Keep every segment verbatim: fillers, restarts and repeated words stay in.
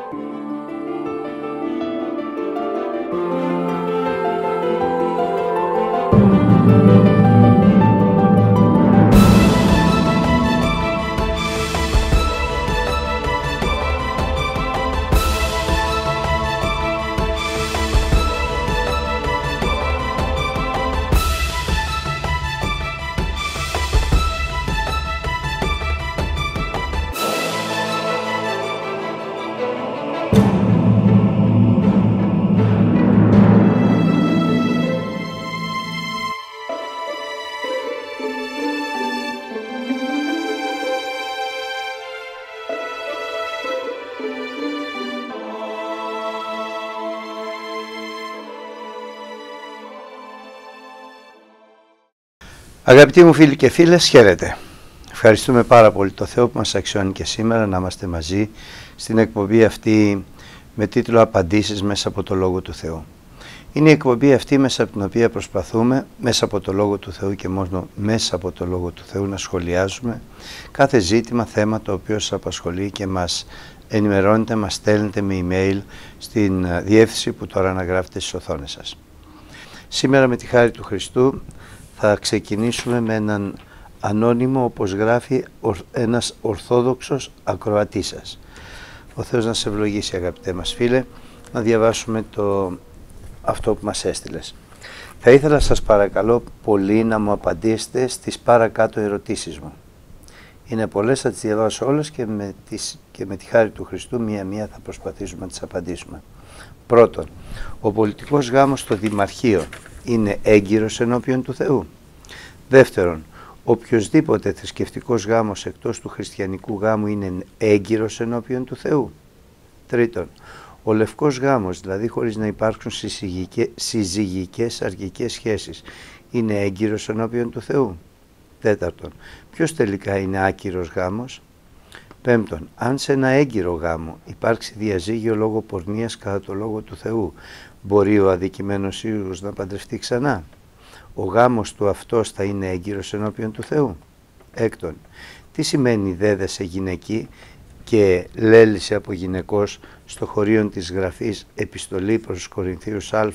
Αγαπητοί μου φίλοι και φίλες, χαίρετε. Ευχαριστούμε πάρα πολύ το Θεό που μας αξιώνει και σήμερα να είμαστε μαζί στην εκπομπή αυτή με τίτλο «Απαντήσεις μέσα από το Λόγο του Θεού». Είναι η εκπομπή αυτή μέσα από την οποία προσπαθούμε μέσα από το Λόγο του Θεού και μόνο μέσα από το Λόγο του Θεού να σχολιάζουμε κάθε ζήτημα, θέμα το οποίο σας απασχολεί και μας ενημερώνετε, μας στέλνετε με email στην διεύθυνση που τώρα αναγράφετε στις οθόνες σας. Σήμερα με τη χάρη του Χριστού θα ξεκινήσουμε με έναν ανώνυμο, όπως γράφει, ένας ορθόδοξος ακροατής σας. Ο Θεός να σε ευλογήσει, αγαπητέ μας φίλε, να διαβάσουμε το, αυτό που μας έστειλες. Θα ήθελα σας παρακαλώ πολύ να μου απαντήσετε στις παρακάτω ερωτήσεις μου. Είναι πολλές, θα τις διαβάσω όλες και με, τις, και με τη χάρη του Χριστού μία-μία θα προσπαθήσουμε να τις απαντήσουμε. Πρώτον, ο πολιτικός γάμος στο Δημαρχείο είναι έγκυρος ενώπιον του Θεού? Δεύτερον, οποιοσδήποτε θρησκευτικός γάμος εκτός του χριστιανικού γάμου είναι έγκυρος ενώπιον του Θεού? Τρίτον, ο λευκός γάμος, δηλαδή χωρίς να υπάρξουν συζυγικές, συζυγικές αρκικές σχέσεις, είναι έγκυρος ενώπιον του Θεού? Τέταρτον, ποιος τελικά είναι άκυρος γάμος? Πέμπτον, αν σε ένα έγκυρο γάμο υπάρξει διαζύγιο λόγω πορνείας κατά το Λόγο του Θεού, μπορεί ο αδικημένος σύζυγος να παντρευτεί ξανά? Ο γάμος του αυτός θα είναι έγκυρος ενώπιον του Θεού? Έκτον, τι σημαίνει δέδεσε γυναική και λέλησε από γυναικός στο χωρίον της γραφής επιστολή προς Κορινθίους Α,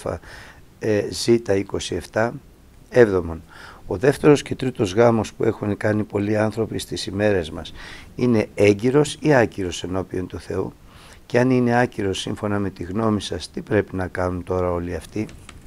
ε, Ζ είκοσι επτά? Έβδομον, ο δεύτερος και τρίτος γάμος που έχουν κάνει πολλοί άνθρωποι στις ημέρες μας είναι έγκυρος ή άκυρος ενώπιον του Θεού? Και αν είναι άκυρος σύμφωνα με τη γνώμη σας, τι πρέπει να κάνουν τώρα όλοι αυτοί?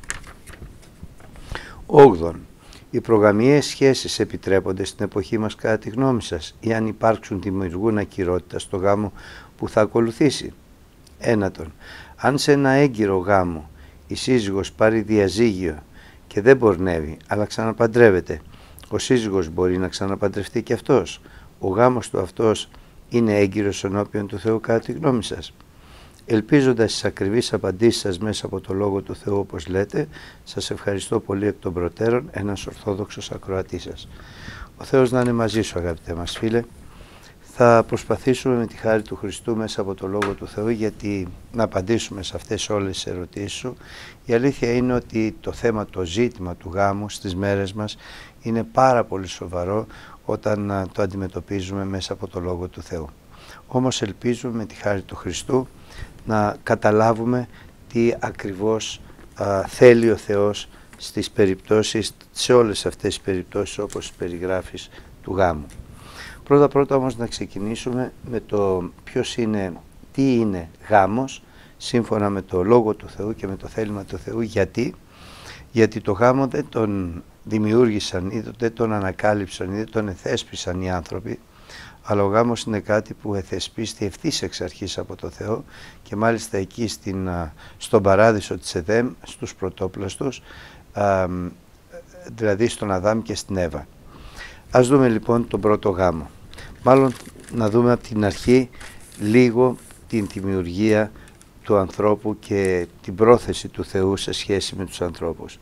Όγδον, οι προγαμιαίες σχέσεις επιτρέπονται στην εποχή μας κατά τη γνώμη σας, ή αν υπάρξουν δημιουργούν ακυρότητα στο γάμο που θα ακολουθήσει? Ένατον, αν σε ένα έγκυρο γάμο η σύζυγος πάρει διαζύγιο και δεν πορνεύει αλλά ξαναπαντρεύεται, ο σύζυγος μπορεί να ξαναπαντρευτεί και αυτός? Ο γάμος του αυτός είναι έγκυρος ενώπιον του Θεού κατά τη γνώμη σας? Ελπίζοντας τις ακριβείς απαντήσεις σας μέσα από το Λόγο του Θεού όπως λέτε, σας ευχαριστώ πολύ εκ των προτέρων, ένας ορθόδοξος ακροατής σας. Ο Θεός να είναι μαζί σου, αγαπητέ μας φίλε. Θα προσπαθήσουμε με τη χάρη του Χριστού μέσα από το Λόγο του Θεού γιατί να απαντήσουμε σε αυτές όλες τις ερωτήσεις σου. Η αλήθεια είναι ότι το θέμα, το ζήτημα του γάμου στις μέρες μας είναι πάρα πολύ σοβαρό όταν το αντιμετωπίζουμε μέσα από το Λόγο του Θεού. Όμως ελπίζουμε με τη χάρη του Χριστού να καταλάβουμε τι ακριβώς α, θέλει ο Θεός στις περιπτώσεις, σε όλες αυτές τις περιπτώσεις όπως περιγράφεις του γάμου. Πρώτα πρώτα όμως να ξεκινήσουμε με το ποιος είναι, τι είναι γάμος σύμφωνα με το Λόγο του Θεού και με το θέλημα του Θεού. Γιατί, γιατί το γάμο δεν τον δημιούργησαν ή δεν τον ανακάλυψαν ή δεν τον εθέσπισαν οι άνθρωποι, αλλά ο γάμος είναι κάτι που εθεσπίστη ευθύς εξ αρχής από το Θεό και μάλιστα εκεί στην, στον παράδεισο της Εδέμ, στους πρωτόπλαστους, α, δηλαδή στον Αδάμ και στην Εύα. Ας δούμε λοιπόν τον πρώτο γάμο. Μάλλον να δούμε από την αρχή λίγο την δημιουργία του ανθρώπου και την πρόθεση του Θεού σε σχέση με τους ανθρώπους.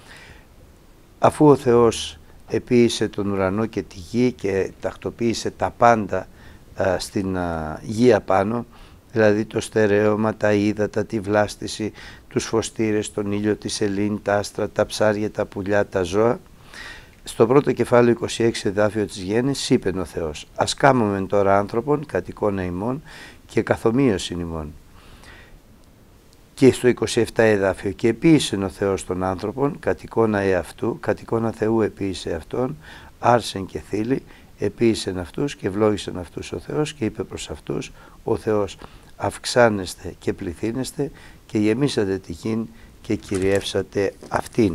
Αφού ο Θεός επίησε τον ουρανό και τη γη και τακτοποίησε τα πάντα α, στην α, γη απάνω, δηλαδή το στερέωμα, τα ύδατα, τη βλάστηση, τους φωστήρες, τον ήλιο, τη σελήνη, τα άστρα, τα ψάρια, τα πουλιά, τα ζώα, στο πρώτο κεφάλαιο είκοσι έξι εδάφιο της Γέννησης είπεν ο Θεός: «Ας κάμωμεν τώρα άνθρωπον κατ' εικόνα ημών και καθομοίωσιν ημών». Και στο είκοσι επτά εδάφιο, και επίησε ο Θεός των άνθρωπων, κατ' εικόνα εαυτού, κατ' εικόνα Θεού επίησε αυτόν, άρσεν και θήλη, επίησεν αυτούς και ευλόγησεν αυτούς ο Θεός και είπε προς αυτούς ο Θεός, αυξάνεστε και πληθύνεστε και γεμίσατε τη γην και κυριεύσατε αυτήν.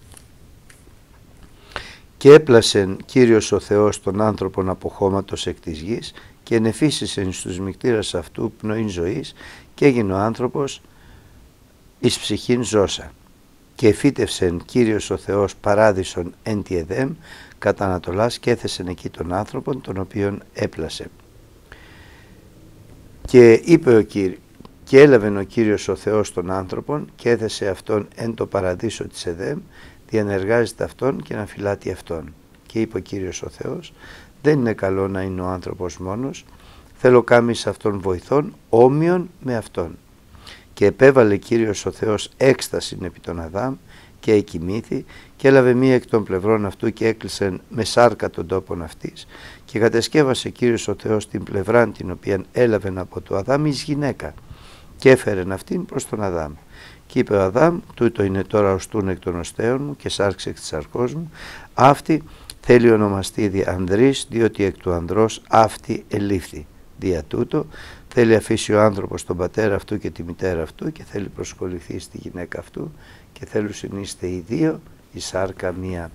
Και έπλασεν Κύριος ο Θεός των άνθρωπων από χώματος εκ της γης και ενεφύσισεν στους μυκτήρας αυτού πνοήν ζωής και έγινε ο άνθρωπος εις ψυχήν ζώσα. Και εφύτευσεν Κύριος ο Θεός παράδεισον εν τη Εδέμ κατά Ανατολάς και έθεσεν εκεί τον άνθρωπον τον οποίον έπλασε. Και είπε ο Κύριος, και έλαβεν ο Κύριος ο Θεός τον άνθρωπον και έθεσε αυτόν εν το παραδείσο της Εδέμ, διανεργάζεται αυτόν και να φυλάτει αυτόν. Και είπε ο Κύριος ο Θεός, δεν είναι καλό να είναι ο άνθρωπος μόνος, θέλω κάμεις αυτόν βοηθών όμοιον με αυτόν. Και επέβαλε Κύριος ο Θεός έκσταση επί τον Αδάμ και εκοιμήθη και έλαβε μία εκ των πλευρών αυτού και έκλεισε με σάρκα τον τόπον αυτής και κατεσκεύασε Κύριος ο Θεός την πλευρά την οποία έλαβε από το Αδάμ εις γυναίκα και έφερεν αυτήν προς τον Αδάμ. Και είπε ο Αδάμ, τούτο είναι τώρα οστούν εκ των οστέων μου και σάρξ εκ της σαρκός μου, αυτή θέλει ονομαστεί δι ανδρής, διότι εκ του ανδρός αυτή ελήφθη. Δια τούτο θέλει αφήσει ο άνθρωπος τον πατέρα αυτού και τη μητέρα αυτού και θέλει προσκοληθεί στη γυναίκα αυτού και θέλουν συνείστε οι δύο η σάρκα μία.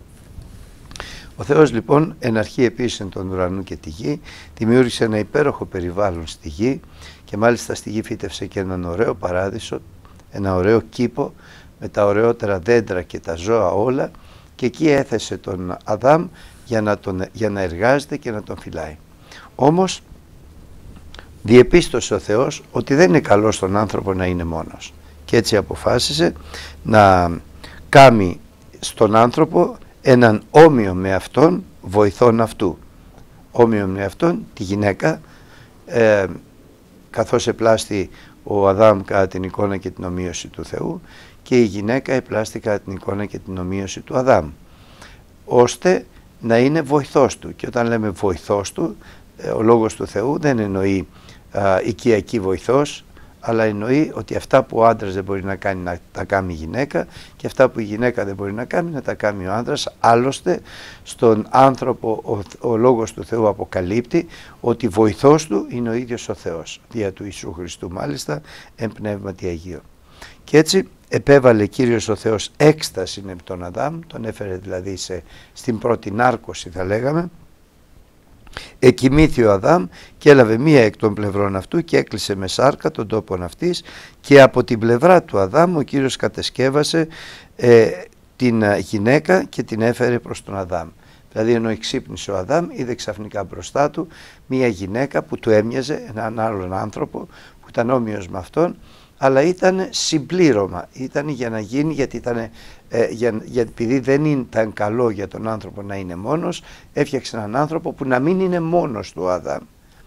Ο Θεός λοιπόν εν αρχή επίσης τον ουρανού και τη γη, δημιούργησε ένα υπέροχο περιβάλλον στη γη και μάλιστα στη γη φύτευσε και έναν ωραίο παράδεισο, ένα ωραίο κήπο με τα ωραιότερα δέντρα και τα ζώα όλα και εκεί έθεσε τον Αδάμ για να, τον, για να εργάζεται και να τον φυλάει. Όμως διεπίστωσε ο Θεός ότι δεν είναι καλό στον άνθρωπο να είναι μόνος και έτσι αποφάσισε να κάνει στον άνθρωπο έναν όμοιο με αυτόν βοηθόν αυτού, όμοιο με αυτόν τη γυναίκα, ε, καθώς επλάστη ο Αδάμ κατά την εικόνα και την ομοίωση του Θεού και η γυναίκα επλάστη κατά την εικόνα και την ομοίωση του Αδάμ, ώστε να είναι βοηθός του. Και όταν λέμε βοηθός του, ε, ο λόγος του Θεού δεν εννοεί α, οικιακή βοηθός, αλλά εννοεί ότι αυτά που ο άντρας δεν μπορεί να κάνει να τα κάνει η γυναίκα και αυτά που η γυναίκα δεν μπορεί να κάνει να τα κάνει ο άντρας. Άλλωστε στον άνθρωπο ο, ο λόγος του Θεού αποκαλύπτει ότι βοηθός του είναι ο ίδιος ο Θεός, δια του Ιησού Χριστού μάλιστα εν πνεύματι Αγίο. Και έτσι επέβαλε Κύριος ο Θεός έκσταση επί τον Αδάμ, τον έφερε δηλαδή σε, στην πρώτη νάρκωση θα λέγαμε. Εκοιμήθη ο Αδάμ και έλαβε μία εκ των πλευρών αυτού και έκλεισε με σάρκα τον τόπον αυτής και από την πλευρά του Αδάμ ο Κύριος κατεσκεύασε ε, την γυναίκα και την έφερε προς τον Αδάμ. Δηλαδή ενώ εξύπνησε ο Αδάμ είδε ξαφνικά μπροστά του μία γυναίκα που του έμοιαζε έναν άλλον άνθρωπο που ήταν όμοιος με αυτόν, αλλά ήταν συμπλήρωμα, ήταν για να γίνει, γιατί ήταν, ε, για, για, επειδή δεν ήταν καλό για τον άνθρωπο να είναι μόνος, έφτιαξε έναν άνθρωπο που να μην είναι μόνος του ο Αδάμ.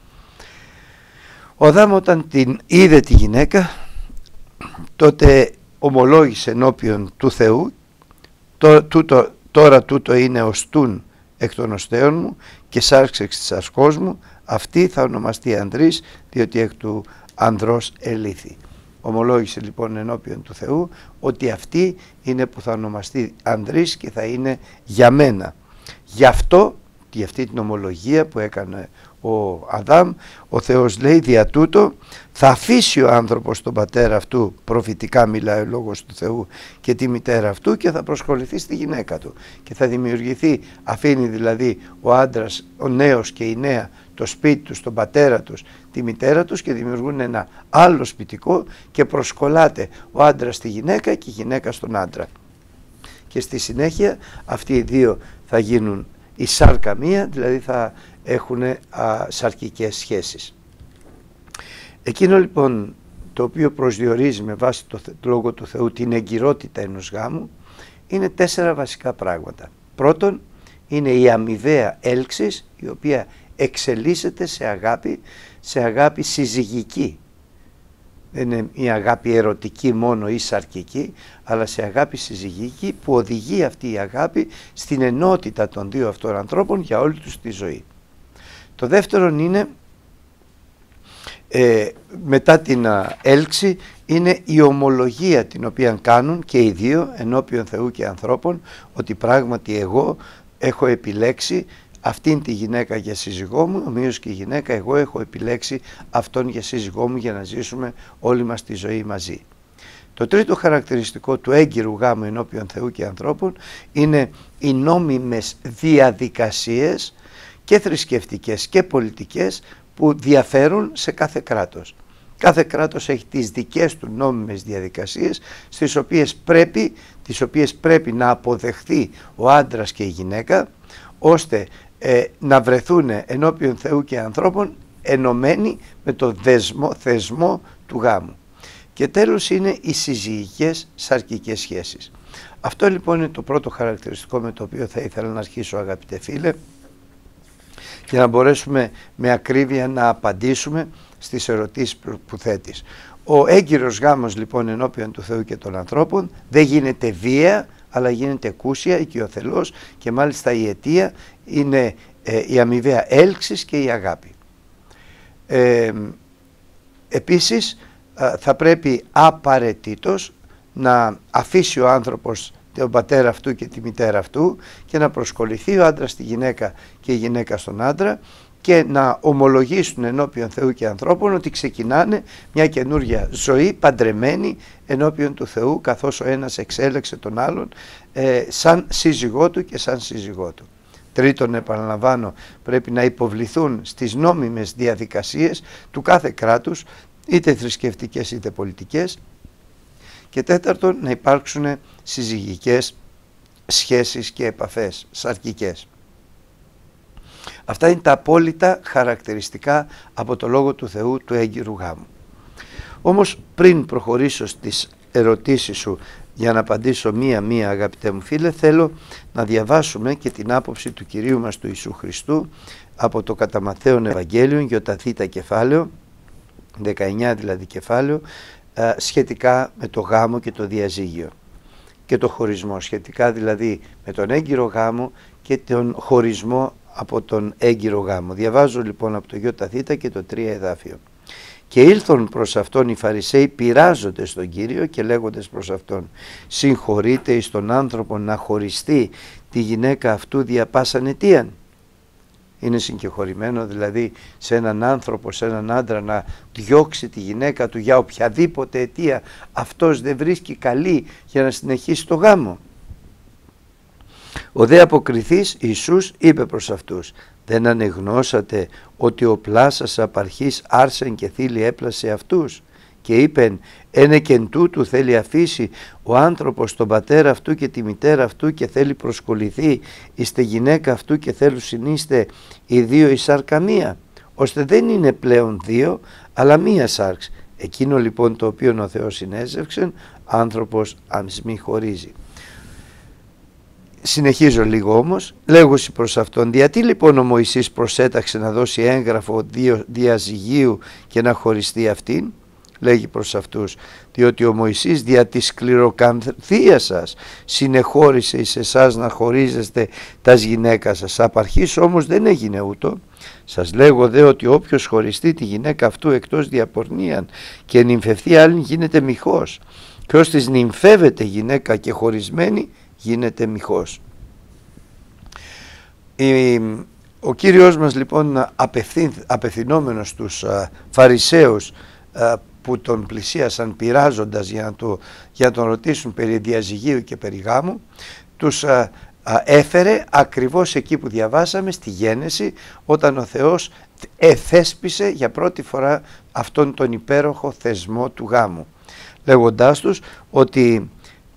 Ο Αδάμ όταν την είδε τη γυναίκα, τότε ομολόγησε ενώπιον του Θεού, το, τούτο, τώρα τούτο είναι οστούν εκ των οστέων μου και σάρξ εκ της αρκός μου, αυτή θα ονομαστεί ανδρής, διότι εκ του ανδρός ελήθη. Ομολόγησε λοιπόν ενώπιον του Θεού ότι αυτή είναι που θα ονομαστεί ανδρής και θα είναι για μένα. Γι' αυτό, για αυτή την ομολογία που έκανε ο Αδάμ, ο Θεός λέει δια τούτο θα αφήσει ο άνθρωπος τον πατέρα αυτού, προφητικά μιλάει ο λόγος του Θεού, και τη μητέρα αυτού και θα προσχοληθεί στη γυναίκα του και θα δημιουργηθεί, αφήνει δηλαδή ο άντρας, ο νέος και η νέα το σπίτι τους, τον πατέρα τους, τη μητέρα τους και δημιουργούν ένα άλλο σπιτικό και προσκολάται ο άντρας στη γυναίκα και η γυναίκα στον άντρα. Και στη συνέχεια αυτοί οι δύο θα γίνουν η σάρκα μία, δηλαδή θα έχουν α, σαρκικές σχέσεις. Εκείνο λοιπόν το οποίο προσδιορίζει με βάση το λόγο του Θεού την εγκυρότητα ενός γάμου είναι τέσσερα βασικά πράγματα. Πρώτον είναι η αμοιβαία έλξης, η οποία εξελίσσεται σε αγάπη, σε αγάπη συζυγική. Δεν είναι μια αγάπη ερωτική μόνο ή σαρκική, αλλά σε αγάπη συζυγική που οδηγεί αυτή η αγάπη στην ενότητα των δύο αυτών ανθρώπων για όλη τους τη ζωή. Το δεύτερον είναι ε, μετά την α, έλξη είναι η ομολογία την οποία κάνουν και οι δύο ενώπιον Θεού και ανθρώπων, ότι πράγματι εγώ έχω επιλέξει αυτήν τη γυναίκα για σύζυγό μου, ομοίως και η γυναίκα εγώ έχω επιλέξει αυτόν για σύζυγό μου, για να ζήσουμε όλοι μας τη ζωή μαζί. Το τρίτο χαρακτηριστικό του έγκυρου γάμου ενώπιον Θεού και ανθρώπων είναι οι νόμιμες διαδικασίες και θρησκευτικές και πολιτικές που διαφέρουν σε κάθε κράτος. Κάθε κράτος έχει τις δικές του νόμιμες διαδικασίες, στις οποίες πρέπει, τις οποίες πρέπει να αποδεχθεί ο άντρας και η γυναίκα, ώστε ε, να βρεθούν ενώπιον Θεού και ανθρώπων ενωμένοι με το δεσμό, θεσμό του γάμου. Και τέλος είναι οι συζυγικές σαρκικές σχέσεις. Αυτό λοιπόν είναι το πρώτο χαρακτηριστικό με το οποίο θα ήθελα να αρχίσω, αγαπητέ φίλε, για να μπορέσουμε με ακρίβεια να απαντήσουμε στις ερωτήσεις που θέτεις. Ο έγκυρος γάμος λοιπόν ενώπιον του Θεού και των ανθρώπων δεν γίνεται βία, αλλά γίνεται εκούσια, οικειοθελώς, και μάλιστα η αιτία είναι ε, η αμοιβαία έλξης και η αγάπη. Ε, επίσης ε, θα πρέπει απαραίτητος να αφήσει ο άνθρωπος τον πατέρα αυτού και τη μητέρα αυτού και να προσκοληθεί ο άντρας στη γυναίκα και η γυναίκα στον άντρα και να ομολογήσουν ενώπιον Θεού και ανθρώπων ότι ξεκινάνε μια καινούργια ζωή παντρεμένη ενώπιον του Θεού, καθώς ο ένας εξέλεξε τον άλλον ε, σαν σύζυγό του και σαν σύζυγό του. Τρίτον, επαναλαμβάνω, πρέπει να υποβληθούν στις νόμιμες διαδικασίες του κάθε κράτους, είτε θρησκευτικές είτε πολιτικές. Και τέταρτον, να υπάρξουν συζυγικές σχέσεις και επαφές, σαρκικές. Αυτά είναι τα απόλυτα χαρακτηριστικά από το Λόγο του Θεού του έγκυρου γάμου. Όμως πριν προχωρήσω στις ερωτήσεις σου για να απαντήσω μία-μία, αγαπητέ μου φίλε, θέλω να διαβάσουμε και την άποψη του Κυρίου μας του Ιησού Χριστού από το κατά Ματθαίον Ευαγγέλιο, γιοταθήτα κεφάλαιο, δεκαεννιά δηλαδή κεφάλαιο, σχετικά με το γάμο και το διαζύγιο και το χωρισμό, σχετικά δηλαδή με τον έγκυρο γάμο και τον χωρισμό από τον έγκυρο γάμο. Διαβάζω λοιπόν από το γιοταθήτα και το τρία εδάφιο. Και ήλθον προς αυτόν οι Φαρισαίοι πειράζοντες τον Κύριο και λέγοντες προς αυτόν, συγχωρείτε εις τον άνθρωπο να χωριστεί τη γυναίκα αυτού δια πάσαν αιτίαν. Είναι συγχωρημένο δηλαδή σε έναν άνθρωπο, σε έναν άντρα, να διώξει τη γυναίκα του για οποιαδήποτε αιτία αυτός δεν βρίσκει καλή για να συνεχίσει το γάμο. Ο δε αποκριθής Ιησούς είπε προς αυτούς, δεν ανεγνώσατε ότι ο πλάσας απαρχής άρσεν και θήλη έπλασε αυτούς, και είπεν ένε και εν τούτου θέλει αφήσει ο άνθρωπος τον πατέρα αυτού και τη μητέρα αυτού και θέλει προσκοληθεί εις τη γυναίκα αυτού και θέλουν συνείστε οι δύο εις σάρκα μία, ώστε δεν είναι πλέον δύο αλλά μία σάρξ. Εκείνο λοιπόν το οποίο ο Θεός συνέζευξεν, άνθρωπος ας μη χωρίζει. Συνεχίζω λίγο όμως, λέγουσι προς αυτόν, γιατί λοιπόν ο Μωυσής προσέταξε να δώσει έγγραφο διαζυγίου και να χωριστεί αυτήν? Λέγει προς αυτούς, διότι ο Μωυσής δια της σκληροκανθίας σας συνεχώρησε εις εσάς να χωρίζεστε τας γυναίκα σας. Απ' αρχής όμως δεν έγινε ούτω. Σας λέγω δε ότι όποιος χωριστεί τη γυναίκα αυτού εκτός διαπορνίαν και νυμφευθεί άλλην γίνεται μοιχός, και ως της νυμφεύεται γυναίκα και χωρισμένη γίνεται μοιχός. Ο Κύριος μας λοιπόν απευθύν, απευθυνόμενος στους α, Φαρισαίους α, που τον πλησίασαν πειράζοντας για να, το, για να τον ρωτήσουν περί διαζυγίου και περί γάμου, τους α, α, έφερε ακριβώς εκεί που διαβάσαμε στη Γένεση, όταν ο Θεός εθέσπισε για πρώτη φορά αυτόν τον υπέροχο θεσμό του γάμου, λέγοντάς τους ότι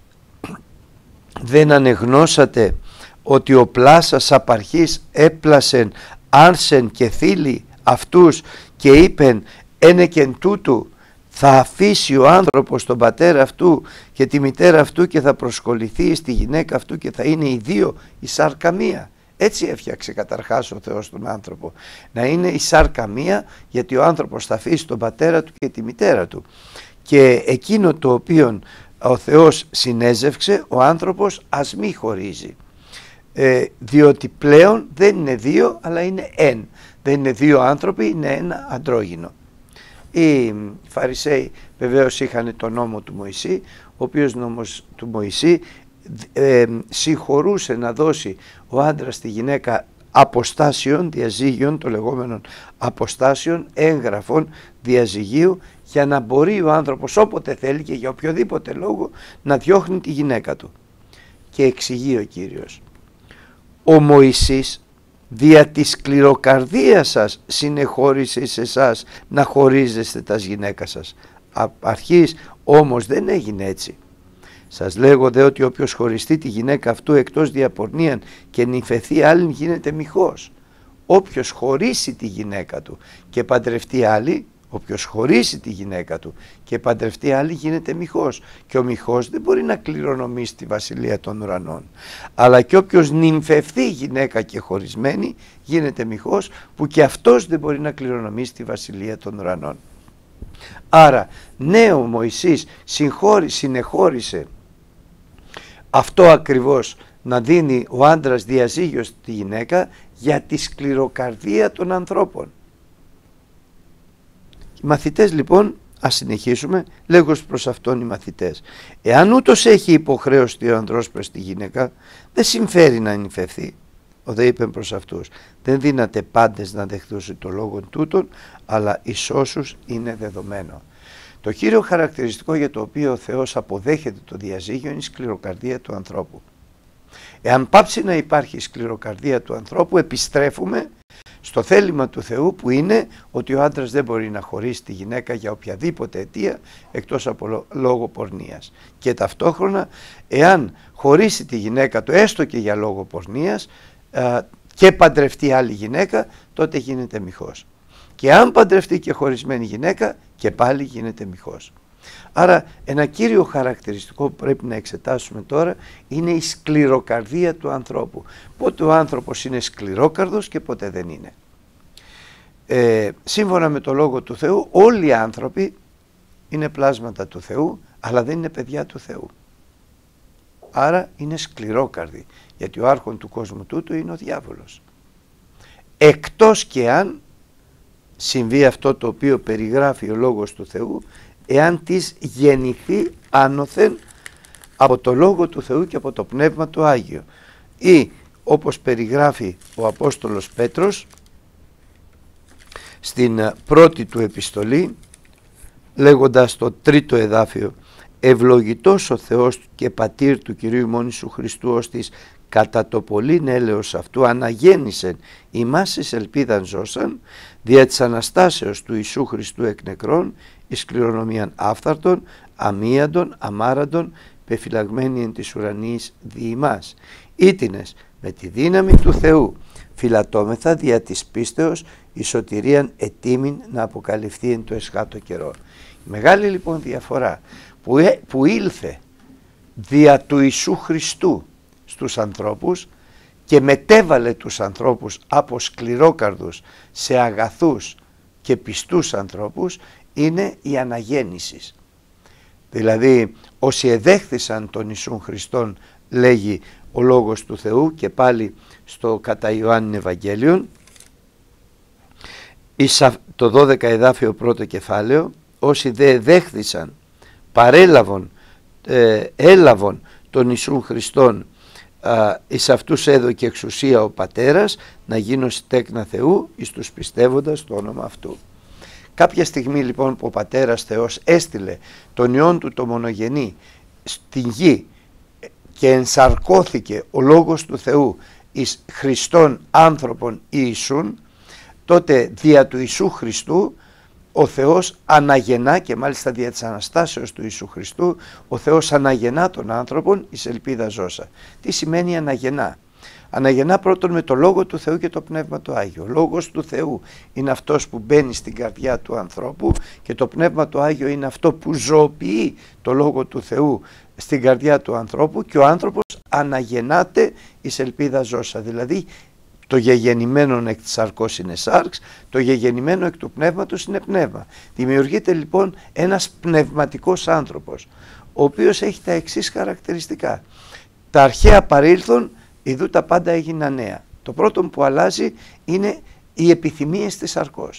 δεν ανεγνώσατε ότι ο πλάσας απαρχής έπλασεν άρσεν και θήλη αυτούς και είπεν ένε και εν τούτου θα αφήσει ο άνθρωπος τον πατέρα αυτού και τη μητέρα αυτού και θα προσκοληθεί στη γυναίκα αυτού και θα είναι οι δύο η σάρκα μία. Έτσι έφτιαξε καταρχάς ο Θεός τον άνθρωπο, να είναι η σάρκα μία, γιατί ο άνθρωπος θα αφήσει τον πατέρα του και τη μητέρα του, και εκείνο το οποίο ο Θεός συνέζευξε ο άνθρωπος ας μη χωρίζει, ε, διότι πλέον δεν είναι δύο αλλά είναι εν, δεν είναι δύο άνθρωποι, είναι ένα αντρόγυνο. Οι Φαρισαίοι βεβαίως είχαν τον νόμο του Μωυσή, ο οποίος νόμος του Μωυσή ε, συγχωρούσε να δώσει ο άντρας στη γυναίκα αποστάσεων, διαζύγιων, το λεγόμενων αποστάσεων, έγγραφων διαζυγίου, για να μπορεί ο άνθρωπος όποτε θέλει και για οποιοδήποτε λόγο να διώχνει τη γυναίκα του. Και εξηγεί ο Κύριος: ο Μωυσής δια της σκληροκαρδίας σας συνεχώρησε σε εσάς να χωρίζεστε τας γυναίκα σας. Αρχής όμως δεν έγινε έτσι. Σας λέγω δε ότι όποιος χωριστεί τη γυναίκα αυτού εκτός διαπορνίαν και νυμφεθεί άλλην γίνεται μοιχός. Όποιος χωρίσει τη γυναίκα του και παντρευτεί άλλη, όποιος χωρίσει τη γυναίκα του και παντρευτεί άλλη γίνεται μοιχός. Και ο μοιχός δεν μπορεί να κληρονομήσει τη βασιλεία των ουρανών. Αλλά και όποιος νυμφευθεί γυναίκα και χωρισμένη γίνεται μοιχός, που και αυτός δεν μπορεί να κληρονομήσει τη βασιλεία των ουρανών. Άρα ναι, ο Μωυσής συνεχώρησε αυτό ακριβώς, να δίνει ο άντρας διαζύγιο στη γυναίκα για τη σκληροκαρδία των ανθρώπων. Οι μαθητές λοιπόν, ας συνεχίσουμε, λέγως προς αυτόν οι μαθητές: εάν ούτως έχει υποχρέωση ο ανδρός προς τη γυναίκα, δεν συμφέρει να νυμφευθεί. Ο δε είπε προς αυτούς: δεν δύναται πάντες να δεχθούν το λόγο τούτον, αλλά εις όσους είναι δεδομένο. Το κύριο χαρακτηριστικό για το οποίο ο Θεός αποδέχεται το διαζύγιο είναι η σκληροκαρδία του ανθρώπου. Εάν πάψει να υπάρχει η σκληροκαρδία του ανθρώπου, επιστρέφουμε στο θέλημα του Θεού, που είναι ότι ο άντρας δεν μπορεί να χωρίσει τη γυναίκα για οποιαδήποτε αιτία εκτός από λόγο πορνείας. Και ταυτόχρονα, εάν χωρίσει τη γυναίκα του έστω και για λόγο πορνείας και παντρευτεί άλλη γυναίκα, τότε γίνεται μοιχός. Και αν παντρευτεί και χωρισμένη γυναίκα, και πάλι γίνεται μοιχός. Άρα ένα κύριο χαρακτηριστικό που πρέπει να εξετάσουμε τώρα είναι η σκληροκαρδία του ανθρώπου. Πότε ο άνθρωπος είναι σκληρόκαρδος και πότε δεν είναι. Ε, σύμφωνα με το Λόγο του Θεού, όλοι οι άνθρωποι είναι πλάσματα του Θεού, αλλά δεν είναι παιδιά του Θεού. Άρα είναι σκληρόκαρδοι, γιατί ο άρχον του κόσμου τούτου είναι ο διάβολος. Εκτός και αν συμβεί αυτό το οποίο περιγράφει ο Λόγος του Θεού, εάν της γεννηθεί άνωθεν από το Λόγο του Θεού και από το Πνεύμα του Άγιο, ή όπως περιγράφει ο Απόστολος Πέτρος στην πρώτη του επιστολή, λέγοντας το τρίτο εδάφιο: ευλογητός ο Θεός και πατήρ του Κυρίου ημών Ιησού Χριστού, ώστις κατά το πολύν έλεος αυτού αναγέννησεν ημάς εις ελπίδαν ζώσαν, δια της Αναστάσεως του Ιησού Χριστού εκ νεκρών, εις κληρονομίαν άφθαρτον, αμίαντον, αμάραντον, πεφυλαγμένη εν της ουρανής δι' ημάς. Ήτινες με τη δύναμη του Θεού φυλατώμεθα δια της πίστεως η σωτηρίαν ετήμην να αποκαλυφθεί εν το εσχάτω καιρό. Η μεγάλη λοιπόν διαφορά που, ε, που ήλθε δια του Ιησού Χριστού στους ανθρώπους και μετέβαλε τους ανθρώπους από σκληρόκαρδους σε αγαθούς και πιστούς ανθρώπους, είναι η αναγέννηση. Δηλαδή όσοι εδέχθησαν τον Ιησούν Χριστόν, λέγει ο Λόγος του Θεού και πάλι στο κατά Ιωάννην Ευαγγέλιον, το δώδεκα εδάφιο πρώτο κεφάλαιο, όσοι δε δέχθησαν, παρέλαβον, ε, έλαβον τον Ιησούν Χριστόν, α, εις αυτούς έδωκε εξουσία ο Πατέρας να γίνουν τέκνα Θεού εις τους πιστεύοντας το όνομα αυτού. Κάποια στιγμή λοιπόν που ο Πατέρας Θεός έστειλε τον Υιόν του το μονογενή στην γη και ενσαρκώθηκε ο Λόγος του Θεού εις Χριστόν άνθρωπον Ιησούν, τότε δια του Ιησού Χριστού ο Θεός αναγεννά, και μάλιστα δια της Αναστάσεως του Ιησού Χριστού ο Θεός αναγεννά τον άνθρωπον εις ελπίδα ζώσα. Τι σημαίνει αναγεννά? Αναγεννά πρώτον με το Λόγο του Θεού και το Πνεύμα του Άγιο. Ο Λόγος του Θεού είναι αυτός που μπαίνει στην καρδιά του ανθρώπου και το Πνεύμα του Άγιο είναι αυτό που ζωοποιεί το Λόγο του Θεού στην καρδιά του ανθρώπου, και ο άνθρωπος αναγεννάται εις ελπίδα ζώσα. Δηλαδή το γεγεννημένο εκ της σαρκός είναι σάρξ, το γεγεννημένο εκ του πνεύματος είναι πνεύμα. Δημιουργείται λοιπόν ένας πνευματικός άνθρωπος, ο οποίος έχει τα εξής χαρακτηριστικά. Τα αρχαία παρήλθον, ιδού τα πάντα έγιναν νέα. Το πρώτο που αλλάζει είναι οι επιθυμίες της σαρκός.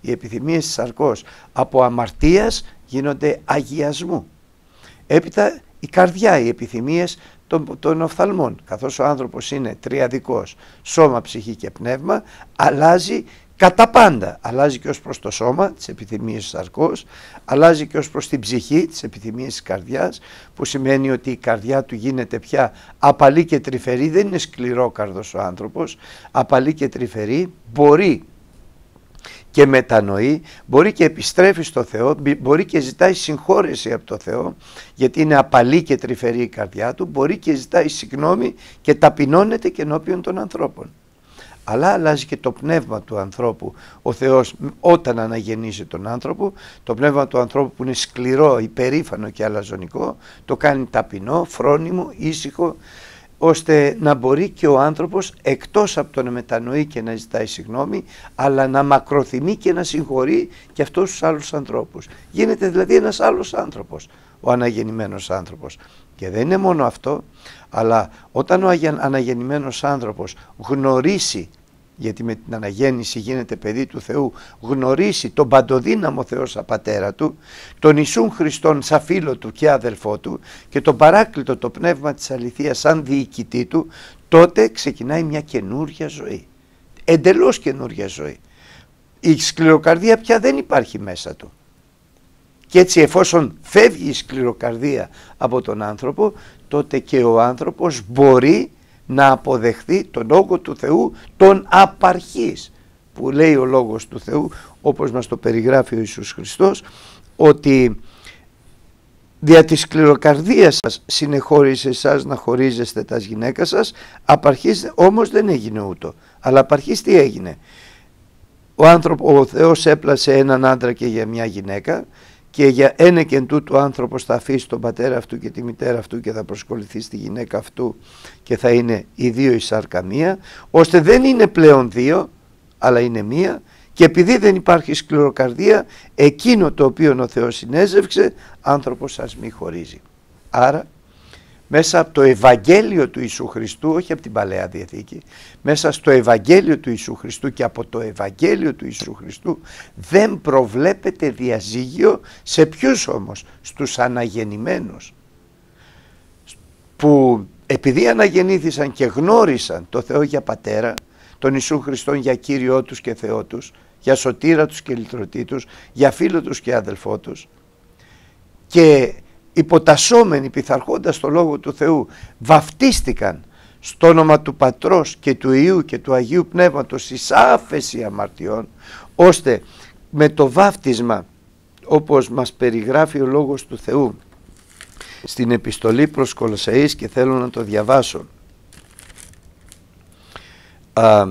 οι επιθυμίες της σαρκός από αμαρτίας γίνονται αγιασμού. Έπειτα η καρδιά, οι επιθυμίες των, των οφθαλμών, καθώς ο άνθρωπος είναι τριαδικός, σώμα, ψυχή και πνεύμα, αλλάζει κατά πάντα. Αλλάζει και ως προς το σώμα, τις επιθυμίες της σαρκός, αλλάζει και ως προς την ψυχή, τις επιθυμίες της καρδιάς, που σημαίνει ότι η καρδιά του γίνεται πια απαλή και τρυφερή, δεν είναι σκληρόκαρδος ο άνθρωπος, απαλή και τρυφερή, μπορεί και μετανοεί, μπορεί και επιστρέφει στο Θεό, μπορεί και ζητάει συγχώρεση από το Θεό, γιατί είναι απαλή και τρυφερή η καρδιά του, μπορεί και ζητάει συγγνώμη και ταπεινώνεται και ενώπιον των ανθρώπων. Αλλά αλλάζει και το πνεύμα του ανθρώπου. Ο Θεός όταν αναγεννήσει τον άνθρωπο, το πνεύμα του ανθρώπου που είναι σκληρό, υπερήφανο και αλαζονικό, το κάνει ταπεινό, φρόνιμο, ήσυχο, ώστε να μπορεί και ο άνθρωπος εκτός από το να μετανοεί και να ζητάει συγγνώμη, αλλά να μακροθυμεί και να συγχωρεί και αυτούς τους άλλους ανθρώπους. Γίνεται δηλαδή ένας άλλος άνθρωπος, ο αναγεννημένος άνθρωπος. Και δεν είναι μόνο αυτό, αλλά όταν ο αναγεννημένος άνθρωπος γνωρίσει, γιατί με την αναγέννηση γίνεται παιδί του Θεού, γνωρίσει τον παντοδύναμο Θεό σαν πατέρα του, τον Ιησούν Χριστόν σαν φίλο του και αδελφό του και τον Παράκλητο, το πνεύμα της αληθείας σαν διοικητή του, τότε ξεκινάει μια καινούρια ζωή, εντελώς καινούρια ζωή. Η σκληροκαρδία πια δεν υπάρχει μέσα του. Και έτσι εφόσον φεύγει η σκληροκαρδία από τον άνθρωπο, τότε και ο άνθρωπος μπορεί να αποδεχθεί τον Λόγο του Θεού, τον απαρχής, που λέει ο Λόγος του Θεού, όπως μας το περιγράφει ο Ιησούς Χριστός, ότι δια της σκληροκαρδίας σας συνεχώρησε εσάς να χωρίζεστε τας γυναίκα σας, απαρχής όμως δεν έγινε ούτω. Αλλά απαρχής τι έγινε? Ο, άνθρωπο, ο Θεός έπλασε έναν άντρα και για μια γυναίκα, και για ένα και εν τούτου ο άνθρωπος θα αφήσει τον πατέρα αυτού και τη μητέρα αυτού και θα προσκοληθεί στη γυναίκα αυτού και θα είναι οι δύο η σάρκα μία, ώστε δεν είναι πλέον δύο αλλά είναι μία, και επειδή δεν υπάρχει σκληροκαρδία, εκείνο το οποίο ο Θεός συνέζευξε άνθρωπος ας μη χωρίζει. Άρα μέσα από το Ευαγγέλιο του Ιησού Χριστού, όχι από την Παλαιά Διαθήκη, μέσα στο Ευαγγέλιο του Ιησού Χριστού και από το Ευαγγέλιο του Ιησού Χριστού δεν προβλέπεται διαζύγιο. Σε ποιους όμως? Στους αναγεννημένους, που επειδή αναγεννήθησαν και γνώρισαν το Θεό για Πατέρα, τον Ιησού Χριστόν για Κύριό τους και Θεό τους, για σωτήρα τους και λυτρωτή τους, για φίλο τους και αδελφό τους, και υποτασσόμενοι πειθαρχώντας το Λόγο του Θεού βαφτίστηκαν στο όνομα του Πατρός και του Υιού και του Αγίου Πνεύματος εις άφεση αμαρτιών, ώστε με το βάφτισμα, όπως μας περιγράφει ο Λόγος του Θεού στην επιστολή προς Κολοσσαείς, και θέλω να το διαβάσω, Α,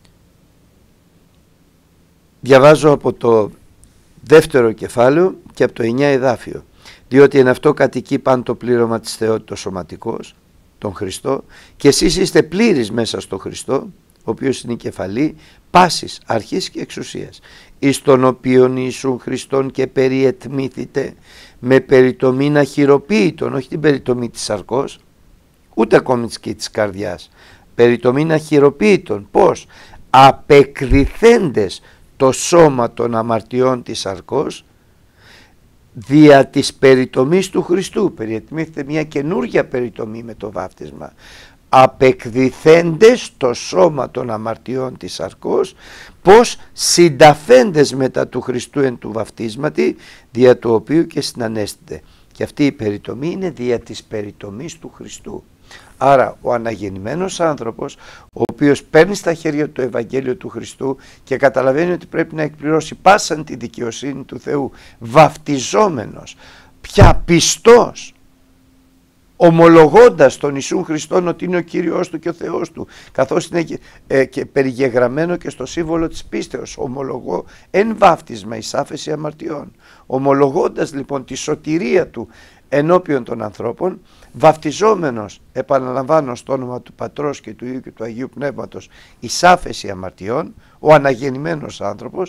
διαβάζω από το δεύτερο κεφάλαιο και από το εννιά εδάφιο. Διότι εν αυτό κατοικεί παν το πλήρωμα της θεότητος σωματικός, τον Χριστό, και εσείς είστε πλήρεις μέσα στο Χριστό, ο οποίος είναι η κεφαλή πάσης αρχής και εξουσίας, εις τον οποίον Ιησούν Χριστόν και περιετμήθητε με περιτομήν αχυροποίητον, όχι την περιτομή της σαρκός, ούτε ακόμη και της καρδιάς, περιτομήν αχυροποίητον. Πώς? Απεκριθέντες το σώμα των αμαρτιών της σαρκός, δια της περιτομής του Χριστού. Περιετμήθητε μια καινούργια περιτομή με το βάφτισμα. Απεκδιθέντες το σώμα των αμαρτιών της σαρκός, πως συνταφέντες μετά του Χριστού εν του βαφτίσματι, δια του οποίου και συνανέστητε. Και αυτή η περιτομή είναι δια της περιτομής του Χριστού. Άρα ο αναγεννημένος άνθρωπος, ο οποίος παίρνει στα χέρια του το Ευαγγέλιο του Χριστού και καταλαβαίνει ότι πρέπει να εκπληρώσει πάσαν τη δικαιοσύνη του Θεού, βαφτιζόμενος, πια πιστός, ομολογώντας τον Ιησούν Χριστόν ότι είναι ο Κύριος του και ο Θεός του, καθώς είναι και, ε, και περιγεγραμμένο και στο σύμβολο της πίστεως, ομολογώ εν βάφτισμα εις άφεση αμαρτιών. Ομολογώντας λοιπόν τη σωτηρία του ενώπιον των ανθρώπων, βαφτιζόμενος, επαναλαμβάνω, στο όνομα του Πατρός και του Υιού και του Αγίου Πνεύματος εις άφεση αμαρτιών, ο αναγεννημένος άνθρωπος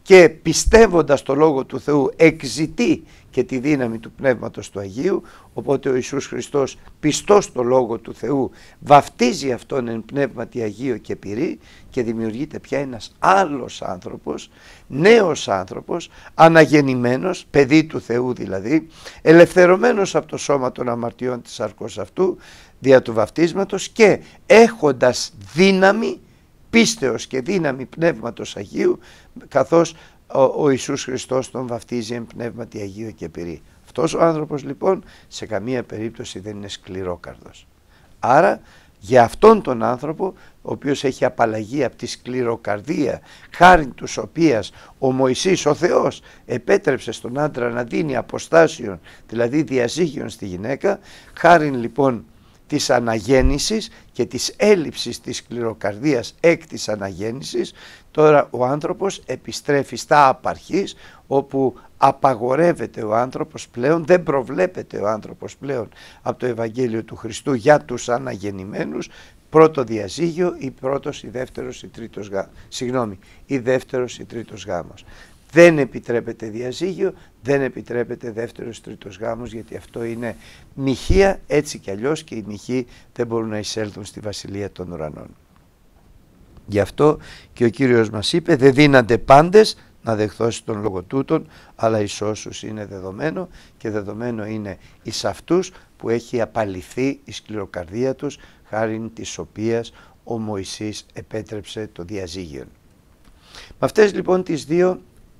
και πιστεύοντας το Λόγο του Θεού εκζητεί και τη δύναμη του Πνεύματος του Αγίου, οπότε ο Ιησούς Χριστός πιστός στο Λόγο του Θεού βαφτίζει αυτόν εν Πνεύματι Αγίο και πυρί και δημιουργείται πια ένας άλλος άνθρωπος, νέος άνθρωπος, αναγεννημένος, παιδί του Θεού δηλαδή, ελευθερωμένος από το σώμα των αμαρτιών της σαρκός αυτού δια του βαφτίσματος και έχοντας δύναμη πίστεως και δύναμη Πνεύματος Αγίου, καθώς ο, ο Ιησούς Χριστός τον βαφτίζει εν Πνεύματι Αγίο και πυρί. Αυτός ο άνθρωπος λοιπόν σε καμία περίπτωση δεν είναι σκληρόκαρδος. Άρα για αυτόν τον άνθρωπο, ο οποίος έχει απαλλαγεί από τη σκληροκαρδία, χάριν τους οποίας ο Μωυσής, ο Θεός, επέτρεψε στον άντρα να δίνει αποστάσεων, δηλαδή διαζύγιον στη γυναίκα, χάριν λοιπόν της αναγέννησης και της έλλειψης της σκληροκαρδίας εκ της αναγέννησης, τώρα ο άνθρωπος επιστρέφει στα απαρχής, όπου απαγορεύεται ο άνθρωπος πλέον, δεν προβλέπεται ο άνθρωπος πλέον από το Ευαγγέλιο του Χριστού για τους αναγεννημένους, πρώτο διαζύγιο ή πρώτος ή δεύτερος ή τρίτος γάμος, συγγνώμη, ή δεύτερος ή τρίτος γάμος. Δεν επιτρέπεται διαζύγιο, δεν επιτρέπεται δεύτερος τρίτος γάμος, γιατί αυτό είναι μοιχεία, έτσι κι αλλιώς και οι μοιχοί δεν μπορούν να εισέλθουν στη Βασιλεία των Ουρανών. Γι' αυτό και ο Κύριος μας είπε, δεν δύνανται πάντες να δεχθώσει τον λόγο τούτον, αλλά εις όσους είναι δεδομένο, και δεδομένο είναι εις αυτούς που έχει απαλληθεί η σκληροκαρδία τους, χάριν της οποίας ο Μωυσής επέτρεψε το διαζύγιο. Με αυτές λοιπόν τις δύο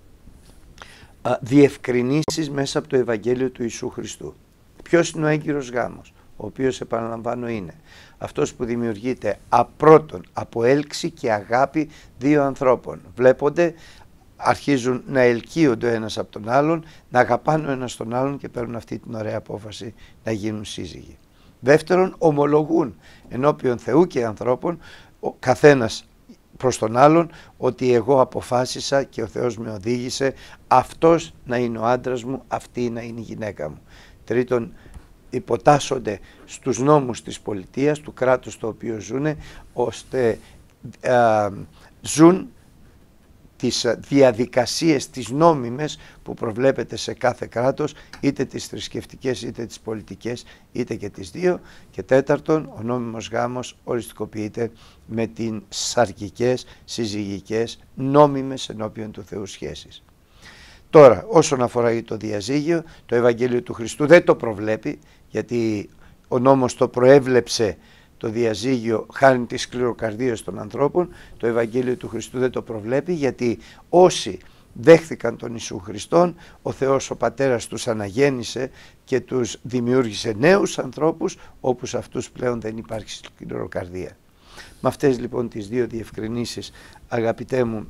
α, διευκρινήσεις μέσα από το Ευαγγέλιο του Ιησού Χριστού. Ποιος είναι ο έγκυρος γάμος, ο οποίος, επαναλαμβάνω, είναι αυτός που δημιουργείται απρότον από έλξη και αγάπη δύο ανθρώπων. Βλέπονται, αρχίζουν να ελκύονται ο ένας από τον άλλον, να αγαπάνε ο ένας τον άλλον και παίρνουν αυτή την ωραία απόφαση να γίνουν σύζυγοι. Δεύτερον, ομολογούν ενώπιον Θεού και ανθρώπων, ο καθένας προς τον άλλον, ότι εγώ αποφάσισα και ο Θεός με οδήγησε αυτός να είναι ο άντρας μου, αυτή να είναι η γυναίκα μου. Τρίτον, υποτάσσονται στους νόμους της πολιτείας, του κράτους το οποίο ζουν, ώστε α, ζουν τις διαδικασίες, τις νόμιμες που προβλέπεται σε κάθε κράτος, είτε τις θρησκευτικές είτε τις πολιτικές, είτε και τις δύο. Και τέταρτον, ο νόμιμος γάμος οριστικοποιείται με την σαρκικές, συζυγικές, νόμιμες ενώπιον του Θεού σχέσεις. Τώρα, όσον αφορά το διαζύγιο, το Ευαγγέλιο του Χριστού δεν το προβλέπει, γιατί ο νόμος το προέβλεψε το διαζύγιο χάριν της σκληροκαρδίας των ανθρώπων. Το Ευαγγέλιο του Χριστού δεν το προβλέπει, γιατί όσοι δέχθηκαν τον Ιησού Χριστόν, ο Θεός ο Πατέρας τους αναγέννησε και τους δημιούργησε νέους ανθρώπους, όπου σε αυτούς πλέον δεν υπάρχει σκληροκαρδία. Με αυτές λοιπόν τις δύο διευκρινήσεις, αγαπητέ μου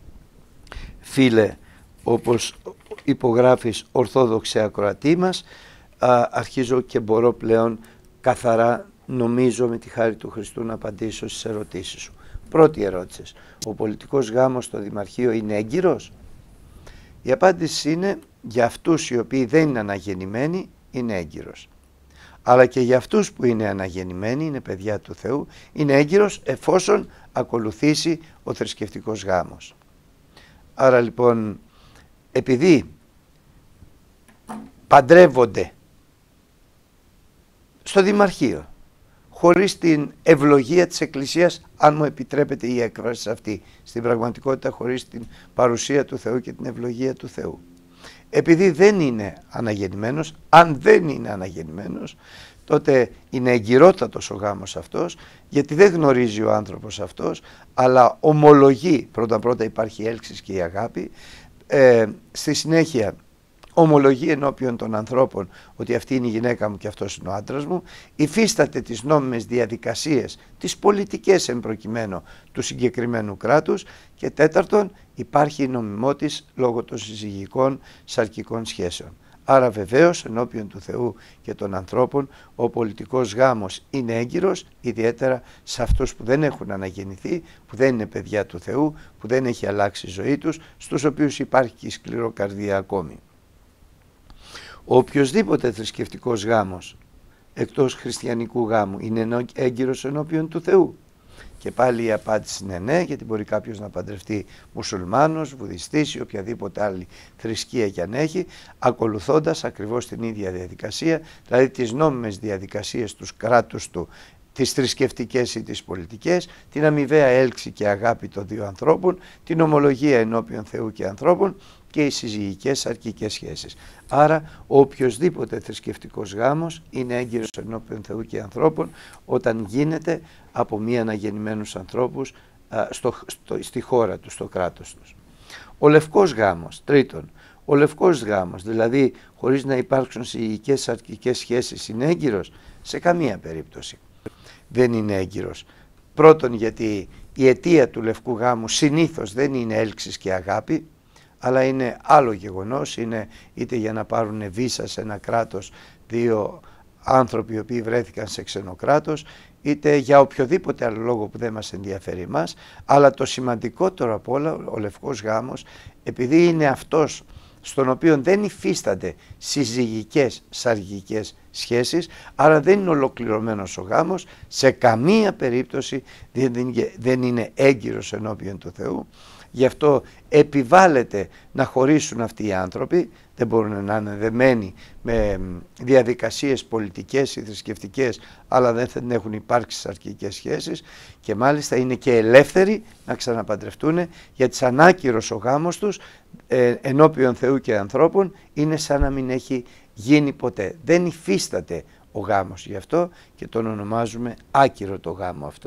φίλε, όπως υπογράφεις ορθόδοξε ακροατή μας, α, αρχίζω και μπορώ πλέον καθαρά, νομίζω με τη χάρη του Χριστού, να απαντήσω στις ερωτήσεις σου. Πρώτη ερώτηση, ο πολιτικός γάμος στο Δημαρχείο είναι έγκυρος? Η απάντηση είναι, για αυτούς οι οποίοι δεν είναι αναγεννημένοι είναι έγκυρος. Αλλά και για αυτούς που είναι αναγεννημένοι, είναι παιδιά του Θεού, είναι έγκυρος εφόσον ακολουθήσει ο θρησκευτικός γάμος. Άρα λοιπόν, επειδή παντρεύονται στο Δημαρχείο χωρίς την ευλογία της Εκκλησίας, αν μου επιτρέπετε η έκφραση αυτή, στην πραγματικότητα χωρίς την παρουσία του Θεού και την ευλογία του Θεού, επειδή δεν είναι αναγεννημένος, αν δεν είναι αναγεννημένος, τότε είναι εγκυρότατος ο γάμος αυτός, γιατί δεν γνωρίζει ο άνθρωπος αυτός, αλλά ομολογεί, πρώτα πρώτα υπάρχει έλξης και η αγάπη, ε, στη συνέχεια ομολογεί ενώπιον των ανθρώπων ότι αυτή είναι η γυναίκα μου και αυτός είναι ο άντρας μου, υφίσταται τις νόμιμες διαδικασίες, τις πολιτικές εν προκειμένου του συγκεκριμένου κράτους, και τέταρτον υπάρχει η νομιμότης λόγω των συζυγικών σαρκικών σχέσεων. Άρα βεβαίως ενώπιον του Θεού και των ανθρώπων ο πολιτικός γάμος είναι έγκυρος, ιδιαίτερα σε αυτούς που δεν έχουν αναγεννηθεί, που δεν είναι παιδιά του Θεού, που δεν έχει αλλάξει η ζωή τους, στους οποίους υπάρχει και η σκληροκαρδία ακόμη. Ο οποιοσδήποτε θρησκευτικός γάμος εκτός χριστιανικού γάμου είναι έγκυρος ενώπιον του Θεού, Και πάλι η απάντηση είναι ναι, γιατί μπορεί κάποιος να παντρευτεί μουσουλμάνος, βουδιστής ή οποιαδήποτε άλλη θρησκεία κι αν έχει, ακολουθώντας ακριβώς την ίδια διαδικασία, δηλαδή τις νόμιμες διαδικασίες του κράτους του, τις θρησκευτικές ή τις πολιτικές, την αμοιβαία έλξη και αγάπη των δύο ανθρώπων, την ομολογία ενώπιον Θεού και ανθρώπων και οι συζυγικές σαρκικές σχέσεις. Άρα ο οποιοσδήποτε θρησκευτικός γάμος είναι έγκυρος ενώπιον Θεού και ανθρώπων όταν γίνεται από μη αναγεννημένους ανθρώπους α, στο, στο, στη χώρα τους, στο κράτος τους. Ο λευκός γάμος, τρίτον, ο λευκός γάμος, δηλαδή χωρίς να υπάρξουν συζυγικές σαρκικές σχέσεις, είναι έγκυρος? Σε καμία περίπτωση δεν είναι έγκυρος. Πρώτον, γιατί η αιτία του λευκού γάμου συνήθως δεν είναι έλξης και αγάπη, αλλά είναι άλλο γεγονός, είναι είτε για να πάρουν βίζα σε ένα κράτος δύο άνθρωποι οι οποίοι βρέθηκαν σε ξένο κράτος, είτε για οποιοδήποτε άλλο λόγο που δεν μας ενδιαφέρει εμάς, αλλά το σημαντικότερο απ' όλα, ο λευκός γάμος, επειδή είναι αυτός στον οποίο δεν υφίστανται συζυγικές σαρκικές σχέσεις, άρα δεν είναι ολοκληρωμένος ο γάμος, σε καμία περίπτωση δεν είναι έγκυρος ενώπιον του Θεού. Γι' αυτό επιβάλλεται να χωρίσουν αυτοί οι άνθρωποι, δεν μπορούν να είναι δεμένοι με διαδικασίες πολιτικές ή θρησκευτικές, αλλά δεν έχουν υπάρξει σαρκικές σχέσεις, και μάλιστα είναι και ελεύθεροι να ξαναπαντρευτούν, γιατί σαν άκυρος ο γάμος τους ε, ενώπιον Θεού και ανθρώπων είναι σαν να μην έχει γίνει ποτέ. Δεν υφίσταται ο γάμος, γι' αυτό και τον ονομάζουμε άκυρο το γάμο αυτό.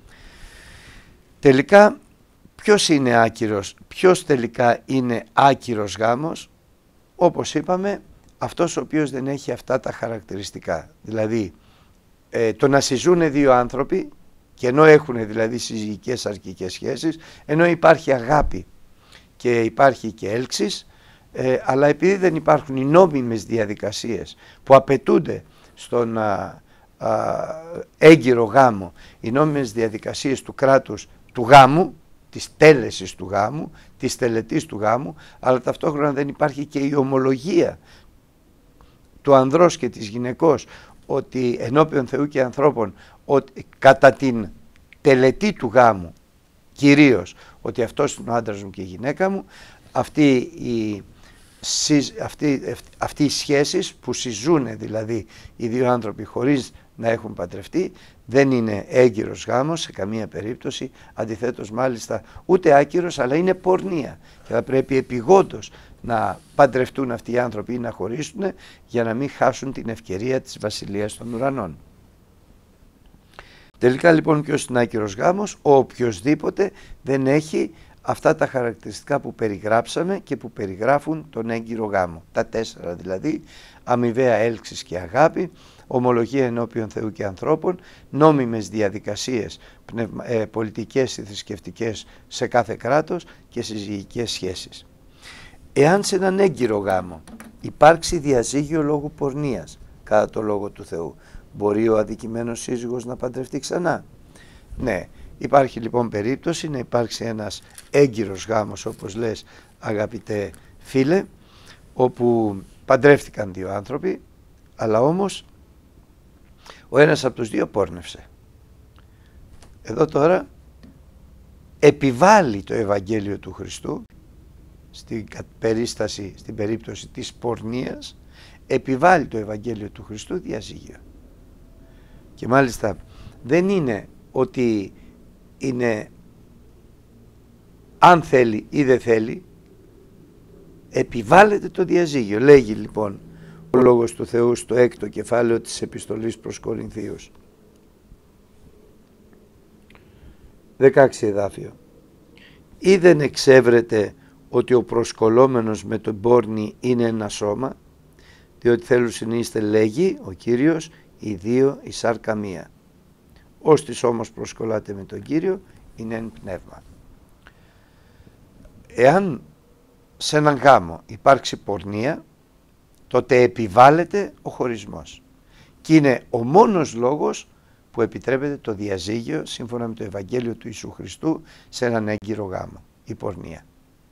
Τελικά, ποιος είναι άκυρος, ποιος τελικά είναι άκυρος γάμος? Όπως είπαμε, αυτός ο οποίος δεν έχει αυτά τα χαρακτηριστικά. Δηλαδή, ε, το να συζούν δύο άνθρωποι, και ενώ έχουν δηλαδή συζυγικές σαρκικές σχέσεις, ενώ υπάρχει αγάπη και υπάρχει και έλξης, ε, αλλά επειδή δεν υπάρχουν οι νόμιμες διαδικασίες που απαιτούνται στον α, α, έγκυρο γάμο, οι νόμιμες διαδικασίες του κράτους του γάμου, της τέλεσης του γάμου, της τελετής του γάμου, αλλά ταυτόχρονα δεν υπάρχει και η ομολογία του ανδρός και της γυναικός ότι ενώπιον Θεού και ανθρώπων, ότι κατά την τελετή του γάμου κυρίως, ότι αυτός είναι ο άντρας μου και η γυναίκα μου, αυτή η, αυτή, αυτή οι σχέσεις που συζούν δηλαδή οι δύο άνθρωποι χωρίς να έχουν παντρευτεί, δεν είναι έγκυρος γάμος σε καμία περίπτωση, αντιθέτως μάλιστα ούτε άκυρος, αλλά είναι πορνεία και θα πρέπει επιγόντως να παντρευτούν αυτοί οι άνθρωποι ή να χωρίσουν για να μην χάσουν την ευκαιρία της βασιλείας των ουρανών. Τελικά λοιπόν, ποιος είναι άκυρος γάμος? Ο οποιοσδήποτε δεν έχει αυτά τα χαρακτηριστικά που περιγράψαμε και που περιγράφουν τον έγκυρο γάμο. Τα τέσσερα δηλαδή: αμοιβαία έλξης και αγάπη, ομολογία ενώπιον Θεού και ανθρώπων, νόμιμες διαδικασίες πνευμα, ε, πολιτικές ή θρησκευτικές σε κάθε κράτος και συζυγικές σχέσεις. Εάν σε έναν έγκυρο γάμο υπάρξει διαζύγιο λόγω πορνείας κατά το λόγο του Θεού, μπορεί ο αδικημένος σύζυγος να παντρευτεί ξανά? Ναι. Υπάρχει λοιπόν περίπτωση να υπάρξει ένας έγκυρος γάμος, όπως λες αγαπητέ φίλε, όπου παντρεύτηκαν δύο άνθρωποι, αλλά όμως ο ένας από τους δύο πόρνευσε. Εδώ τώρα επιβάλλει το Ευαγγέλιο του Χριστού στην περίσταση, στην περίπτωση της πορνείας, επιβάλλει το Ευαγγέλιο του Χριστού διαζύγιο. Και μάλιστα δεν είναι ότι είναι αν θέλει ή δεν θέλει, επιβάλλεται το διαζύγιο. Λέγει λοιπόν ο Λόγος του Θεού στο έκτο κεφάλαιο της επιστολής προς Κορινθίους, δεκαέξι εδάφιο: ή δεν εξεύρετε ότι ο προσκολόμενος με τον πόρνη είναι ένα σώμα, διότι θέλουν συνείστε, λέγει ο Κύριος, οι δύο η σάρκα μία. Όστις όμως προσκολάτε με τον Κύριο είναι εν πνεύμα. Εάν σε έναν γάμο υπάρξει πορνεία, τότε επιβάλλεται ο χωρισμός. Και είναι ο μόνος λόγος που επιτρέπεται το διαζύγιο σύμφωνα με το Ευαγγέλιο του Ιησού Χριστού σε έναν έγκυρο γάμο, η πορνεία.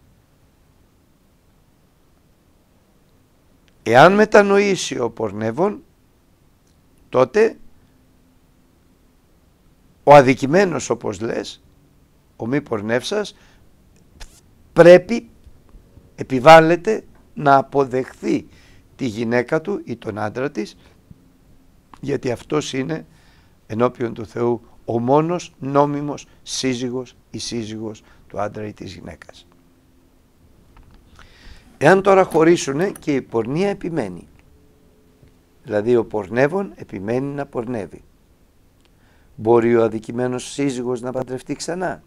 Εάν μετανοήσει ο πορνεύων, τότε ο αδικημένος, όπως λες, ο μη πορνεύσας, πρέπει, επιβάλλεται να αποδεχθεί τη γυναίκα του ή τον άντρα της, γιατί αυτός είναι ενώπιον του Θεού ο μόνος νόμιμος σύζυγος ή σύζυγος του άντρα ή της γυναίκας. Εάν τώρα χωρίσουνε και η πορνεία επιμένει, δηλαδή ο πορνεύων επιμένει να πορνεύει, μπορεί ο αδικημένος σύζυγος να παντρευτεί ξανά?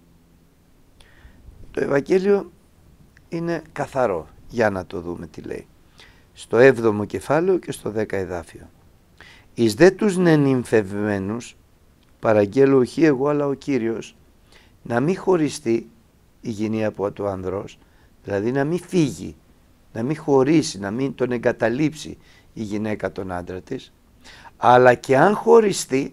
Το Ευαγγέλιο είναι καθαρό. Για να το δούμε τι λέει. Στο έβδομο κεφάλαιο και στο δέκα εδάφιο. Εις δε τους νενυμφευμένους παραγγέλω όχι εγώ αλλά ο Κύριος, να μην χωριστεί η γυνή από το ανδρός, δηλαδή να μην φύγει, να μην χωρίσει, να μην τον εγκαταλείψει η γυναίκα τον άντρα της, αλλά και αν χωριστεί,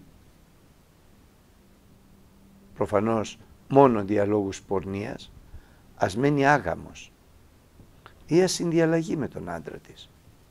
προφανώς μόνο διαλόγους πορνείας, ας μένει άγαμος ή ας συνδιαλλαγεί με τον άντρα της.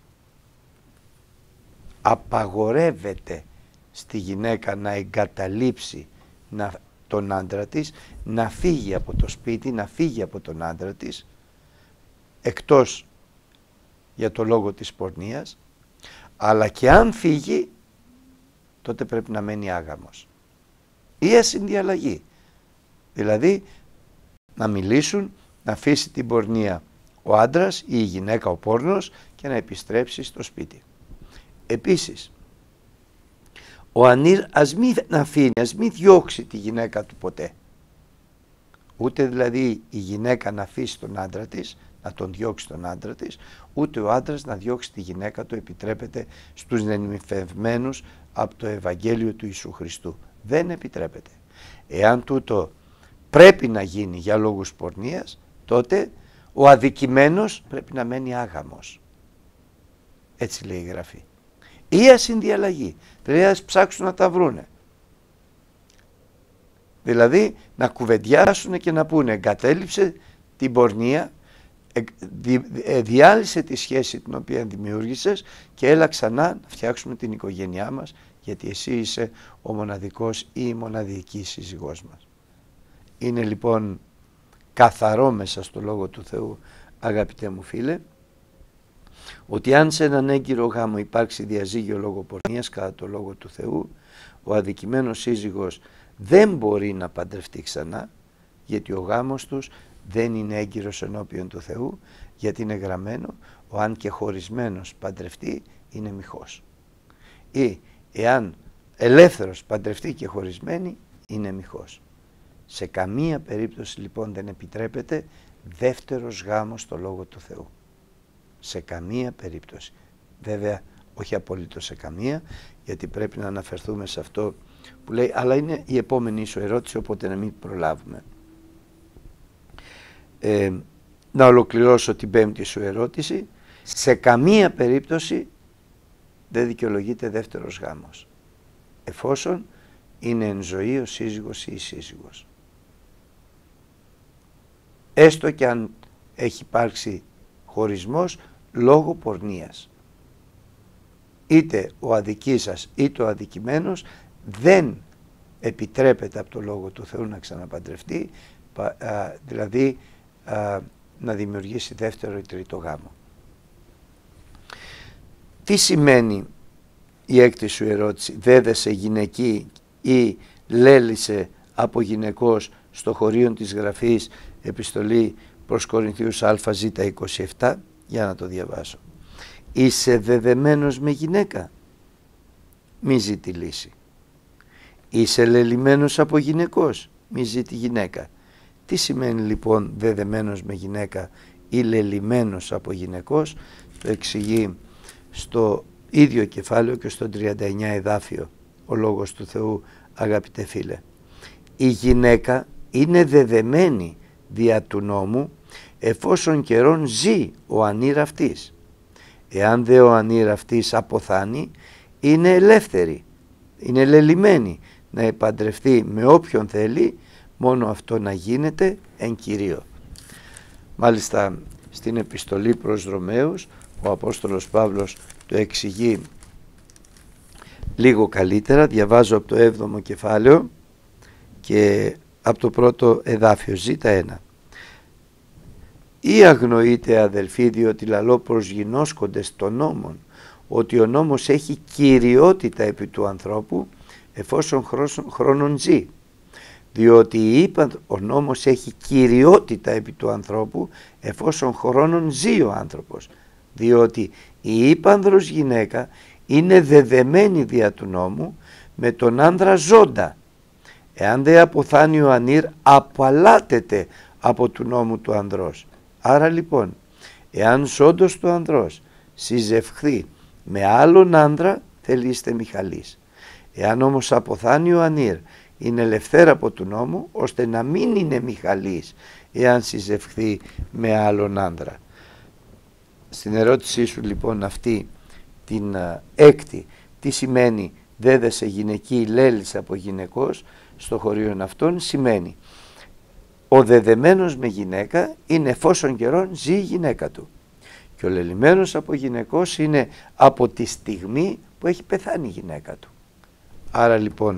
Απαγορεύεται στη γυναίκα να εγκαταλείψει να, τον άντρα της, να φύγει από το σπίτι, να φύγει από τον άντρα της, εκτός για το λόγο της πορνείας, αλλά και αν φύγει, τότε πρέπει να μένει άγαμος ή ας συνδιαλλαγεί, δηλαδή να μιλήσουν, να αφήσει την πορνεία ο άντρας ή η γυναίκα, ο πόρνος, και να επιστρέψει στο σπίτι. Επίσης, ο ανήρ ας μην αφήνει, ας μην διώξει τη γυναίκα του ποτέ. Ούτε δηλαδή η γυναίκα να αφήσει τον άντρα της, να τον διώξει τον άντρα της, ούτε ο άντρας να διώξει τη γυναίκα του, επιτρέπεται στους νενυμφευμένους από το Ευαγγέλιο του Ιησού Χριστού. Δεν επιτρέπεται. Εάν τούτο πρέπει να γίνει για λόγους πορνείας, τότε ο αδικημένος πρέπει να μένει άγαμος. Έτσι λέει η Γραφή. Ή ας συνδιαλλαγεί, δηλαδή ας ψάξουν να τα βρούνε. Δηλαδή να κουβεντιάσουν και να πούνε εγκατέλειψε την πορνεία, διάλυσε τη σχέση την οποία δημιούργησες και έλα ξανά να φτιάξουμε την οικογένειά μας, γιατί εσύ είσαι ο μοναδικός ή η μοναδική σύζυγός μας. Είναι λοιπόν καθαρό μέσα στο Λόγο του Θεού, αγαπητέ μου φίλε, ότι αν σε έναν έγκυρο γάμο υπάρξει διαζύγιο λόγω πορνείας κατά το Λόγο του Θεού, ο αδικημένος σύζυγος δεν μπορεί να παντρευτεί ξανά, γιατί ο γάμος τους δεν είναι έγκυρος ενώπιον του Θεού, γιατί είναι γραμμένο ο αν και χωρισμένος παντρευτεί είναι μοιχός, ή εάν ελεύθερος παντρευτεί και χωρισμένη είναι μοιχός. Σε καμία περίπτωση λοιπόν δεν επιτρέπεται δεύτερος γάμος στο Λόγο του Θεού. Σε καμία περίπτωση. Βέβαια όχι απολύτως σε καμία, γιατί πρέπει να αναφερθούμε σε αυτό που λέει, αλλά είναι η επόμενη σου ερώτηση, οπότε να μην προλάβουμε. Ε, να ολοκληρώσω την πέμπτη σου ερώτηση. Σε καμία περίπτωση δεν δικαιολογείται δεύτερος γάμος, εφόσον είναι εν ζωή ο σύζυγος ή η σύζυγος. Έστω και αν έχει υπάρξει χωρισμός λόγω πορνείας. Είτε ο αδικής σας είτε ο αδικημένος δεν επιτρέπεται από το Λόγο του Θεού να ξαναπαντρευτεί, α, δηλαδή α, να δημιουργήσει δεύτερο ή τρίτο γάμο. Τι σημαίνει η έκτη σου ερώτηση, δέδεσε γυναική ή λέλησε από γυναικός στο χωρίον της Γραφής, επιστολή προς Κορινθίους ΑΖ είκοσι επτά, για να το διαβάσω. Είσαι δεδεμένος με γυναίκα, μη ζήτη λύση. Είσαι λελημένος από γυναικός, μη ζήτη γυναίκα. Τι σημαίνει λοιπόν δεδεμένος με γυναίκα ή λελημένος από γυναικός? Το εξηγεί στο ίδιο κεφάλαιο και στο τριάντα εννιά εδάφιο ο Λόγος του Θεού, αγαπητέ φίλε. Η γυναίκα είναι δεδεμένη δια του νόμου εφόσον καιρόν ζει ο ανήρ αυτής. Εάν δε ο ανήρ αυτής αποθάνει, είναι ελεύθερη, είναι λελημένη να επαντρευτεί με όποιον θέλει, μόνο αυτό να γίνεται εν Κυρίω. Μάλιστα στην επιστολή προς Ρωμαίους ο Απόστολος Παύλος το εξηγεί λίγο καλύτερα, διαβάζω από το έβδομο κεφάλαιο και από το πρώτο εδάφιο, ζήτα ένα. Ή αγνοείτε αδελφοί, διότι λαλώ προς γινώσκοντες των νόμων, ότι ο νόμος έχει κυριότητα επί του ανθρώπου εφόσον χρόνον ζει. Διότι είπα, ο νόμος έχει κυριότητα επί του ανθρώπου εφόσον χρόνον ζει ο άνθρωπος. Διότι η ύπανδρος γυναίκα είναι δεδεμένη δια του νόμου με τον άνδρα ζώντα. Εάν δε αποθάνει ο ανήρ, απαλλάτεται από του νόμου του ανδρός. Άρα λοιπόν, εάν ζώντος του ανδρός συζευχθεί με άλλον άνδρα, θελείστε Μιχαλής. Εάν όμως αποθάνει ο ανήρ, είναι ελευθέρα από του νόμου, ώστε να μην είναι Μιχαλής εάν συζευχθεί με άλλον άνδρα. Στην ερώτησή σου λοιπόν αυτή την α, έκτη, τι σημαίνει δέδεσε γυναική λέλης από γυναικός, στο χωρίον αυτόν σημαίνει ο δεδεμένος με γυναίκα είναι εφόσον καιρόν ζει η γυναίκα του και ο λελημένος από γυναικός είναι από τη στιγμή που έχει πεθάνει η γυναίκα του. Άρα λοιπόν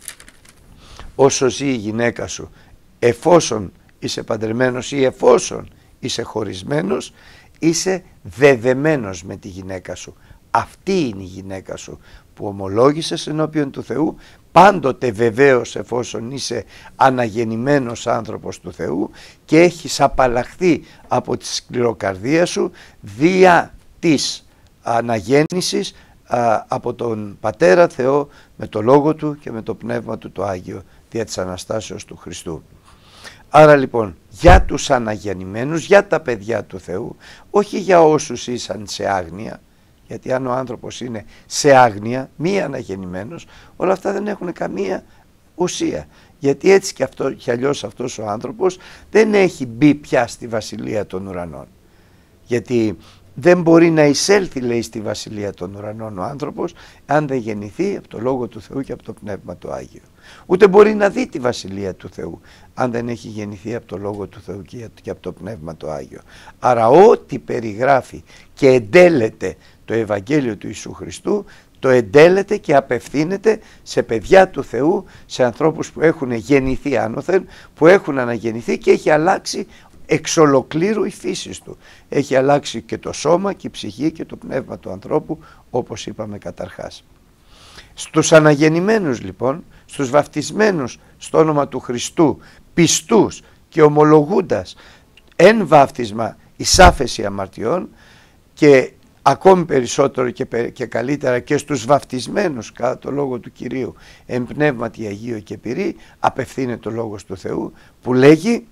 όσο ζει η γυναίκα σου, εφόσον είσαι παντρεμένος ή εφόσον είσαι χωρισμένος, είσαι δεδεμένος με τη γυναίκα σου. Αυτή είναι η γυναίκα σου που ομολόγησες ενώπιον του Θεού, πάντοτε βεβαίως εφόσον είσαι αναγεννημένος άνθρωπος του Θεού και έχεις απαλλαχθεί από τη σκληροκαρδία σου δια της αναγέννησης α, από τον Πατέρα Θεό με το Λόγο Του και με το Πνεύμα Του το Άγιο δια της Αναστάσεως του Χριστού. Άρα λοιπόν για τους αναγεννημένους, για τα παιδιά του Θεού, όχι για όσους ήσαν σε άγνοια, γιατί αν ο άνθρωπος είναι σε άγνοια, μη αναγεννημένος, όλα αυτά δεν έχουν καμία ουσία. Γιατί έτσι και, αυτό, και αλλιώς αυτός ο άνθρωπος δεν έχει μπει πια στη Βασιλεία των Ουρανών. Γιατί δεν μπορεί να εισέλθει, λέει, στη Βασιλεία των Ουρανών ο άνθρωπος, αν δεν γεννηθεί από το Λόγο του Θεού και από το Πνεύμα του Άγιο. Ούτε μπορεί να δει τη Βασιλεία του Θεού, αν δεν έχει γεννηθεί από το Λόγο του Θεού και από το Πνεύμα του Άγιο. Άρα ό,τι περιγράφει και εντέλεται το Ευαγγέλιο του Ιησού Χριστού, το εντέλεται και απευθύνεται σε παιδιά του Θεού, σε ανθρώπους που έχουν γεννηθεί άνωθεν, που έχουν αναγεννηθεί και έχει αλλάξει εξ ολοκλήρου η φύση του. Έχει αλλάξει και το σώμα και η ψυχή και το πνεύμα του ανθρώπου, όπως είπαμε καταρχάς. Στους αναγεννημένους λοιπόν, στους βαφτισμένους στο όνομα του Χριστού, πιστούς και ομολογούντας εν βάφτισμα εις άφεση αμαρτιών και ακόμη περισσότερο και, και καλύτερα και στους βαφτισμένους κατά το Λόγο του Κυρίου εν πνεύματι Αγίου και πυρί, απευθύνεται ο Λόγος του Θεού που λέγει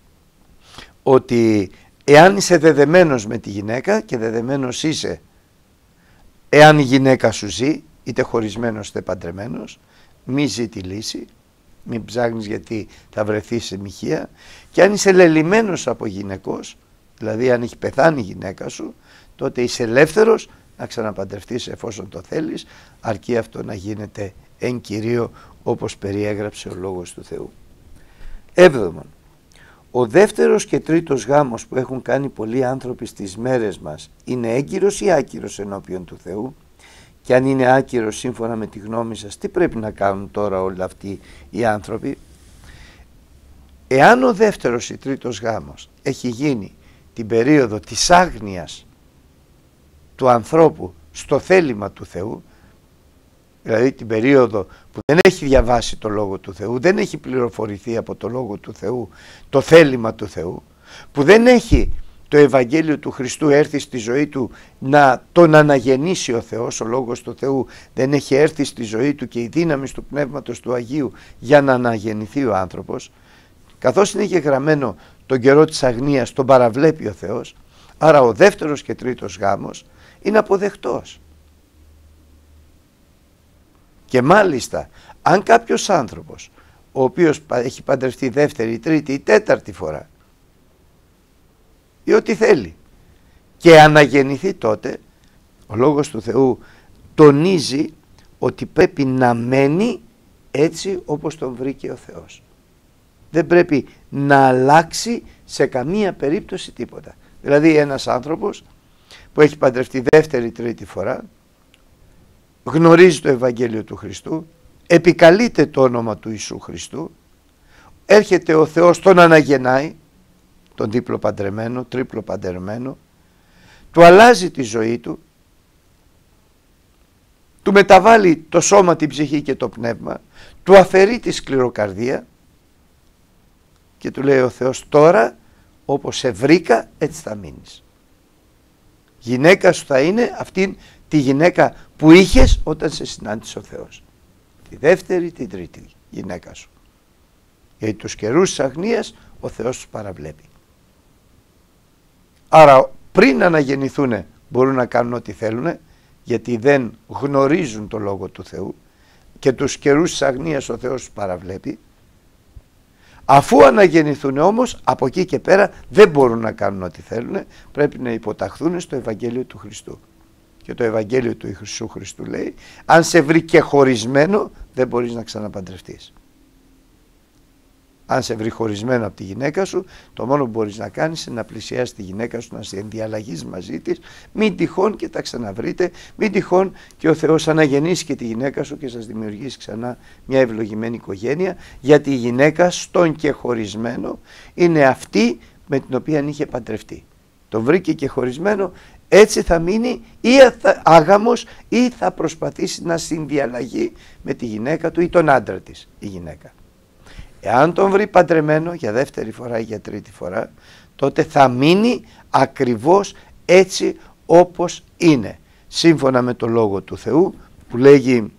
ότι εάν είσαι δεδεμένος με τη γυναίκα και δεδεμένος είσαι εάν η γυναίκα σου ζει, είτε χωρισμένος είτε παντρεμένος, μη ζει τη λύση, μην ψάχνεις γιατί θα βρεθείς σε μοιχεία, και αν είσαι λελημένος από γυναικός, δηλαδή αν έχει πεθάνει η γυναίκα σου, τότε είσαι ελεύθερος να ξαναπαντρευτείς εφόσον το θέλεις, αρκεί αυτό να γίνεται εν κυρίω όπως περιέγραψε ο Λόγος του Θεού. Έβδομον, ο δεύτερος και τρίτος γάμος που έχουν κάνει πολλοί άνθρωποι στις μέρες μας είναι έγκυρος ή άκυρος ενώπιον του Θεού? Και αν είναι άκυρος σύμφωνα με τη γνώμη σας, τι πρέπει να κάνουν τώρα όλοι αυτοί οι άνθρωποι? Εάν ο δεύτερος ή τρίτος γάμος έχει γίνει την περίοδο της άγνοιας του ανθρώπου στο θέλημα του Θεού, δηλαδή την περίοδο που δεν έχει διαβάσει το Λόγο του Θεού, δεν έχει πληροφορηθεί από το Λόγο του Θεού το θέλημα του Θεού, που δεν έχει το Ευαγγέλιο του Χριστού έρθει στη ζωή του να τον αναγεννήσει ο Θεός, ο Λόγος του Θεού δεν έχει έρθει στη ζωή του και η δύναμη του Πνεύματος του Αγίου για να αναγεννηθεί ο άνθρωπος, καθώς είναι και γραμμένο τον καιρό της αγνίας τον παραβλέπει ο Θεός, άρα ο δεύτερος και τρίτος γάμος είναι αποδεκτός. Και μάλιστα αν κάποιος άνθρωπος ο οποίος έχει παντρευτεί δεύτερη, τρίτη ή τέταρτη φορά ή ό,τι θέλει και αναγεννηθεί, τότε ο Λόγος του Θεού τονίζει ότι πρέπει να μένει έτσι όπως τον βρήκε ο Θεός. Δεν πρέπει να αλλάξει σε καμία περίπτωση τίποτα. Δηλαδή ένας άνθρωπος που έχει παντρευτεί δεύτερη, τρίτη φορά γνωρίζει το Ευαγγέλιο του Χριστού, επικαλείται το όνομα του Ιησού Χριστού, έρχεται ο Θεός, τον αναγεννάει, τον δίπλο παντρεμένο, τρίπλο παντρεμένο, του αλλάζει τη ζωή του, του μεταβάλλει το σώμα, την ψυχή και το πνεύμα, του αφαιρεί τη σκληροκαρδία και του λέει ο Θεός, τώρα όπως σε βρήκα έτσι θα μείνεις. Γυναίκα σου θα είναι αυτή τη γυναίκα που είχες όταν σε συνάντησε ο Θεός. Τη δεύτερη, την τρίτη γυναίκα σου. Γιατί τους καιρούς της αγνίας ο Θεός τους παραβλέπει. Άρα πριν αναγεννηθούν μπορούν να κάνουν ό,τι θέλουν, γιατί δεν γνωρίζουν το Λόγο του Θεού και τους καιρούς της αγνίας ο Θεός τους παραβλέπει. Αφού αναγεννηθούν όμως, από εκεί και πέρα δεν μπορούν να κάνουν ό,τι θέλουν, πρέπει να υποταχθούν στο Ευαγγέλιο του Χριστού. Και το Ευαγγέλιο του Ιησού Χριστού λέει, αν σε βρει και χωρισμένο δεν μπορείς να ξαναπαντρευτείς. Αν σε βρει χωρισμένο από τη γυναίκα σου, το μόνο που μπορείς να κάνεις είναι να πλησιάσεις τη γυναίκα σου, να σε ενδιαλλαγείς μαζί της, μην τυχόν και τα ξαναβρείτε, μην τυχόν και ο Θεός αναγεννήσει και τη γυναίκα σου και σας δημιουργήσει ξανά μια ευλογημένη οικογένεια, γιατί η γυναίκα στον και χωρισμένο είναι αυτή με την οποία είχε παντρευτεί. Το βρήκε και χωρισμένο, έτσι θα μείνει ή θα, άγαμος ή θα προσπαθήσει να συνδιαλλαγεί με τη γυναίκα του ή τον άντρα της η γυναίκα. Εάν τον βρει παντρεμένο για δεύτερη φορά ή για τρίτη φορά, τότε θα μείνει ακριβώς έτσι όπως είναι, σύμφωνα με το Λόγο του Θεού που λέγει,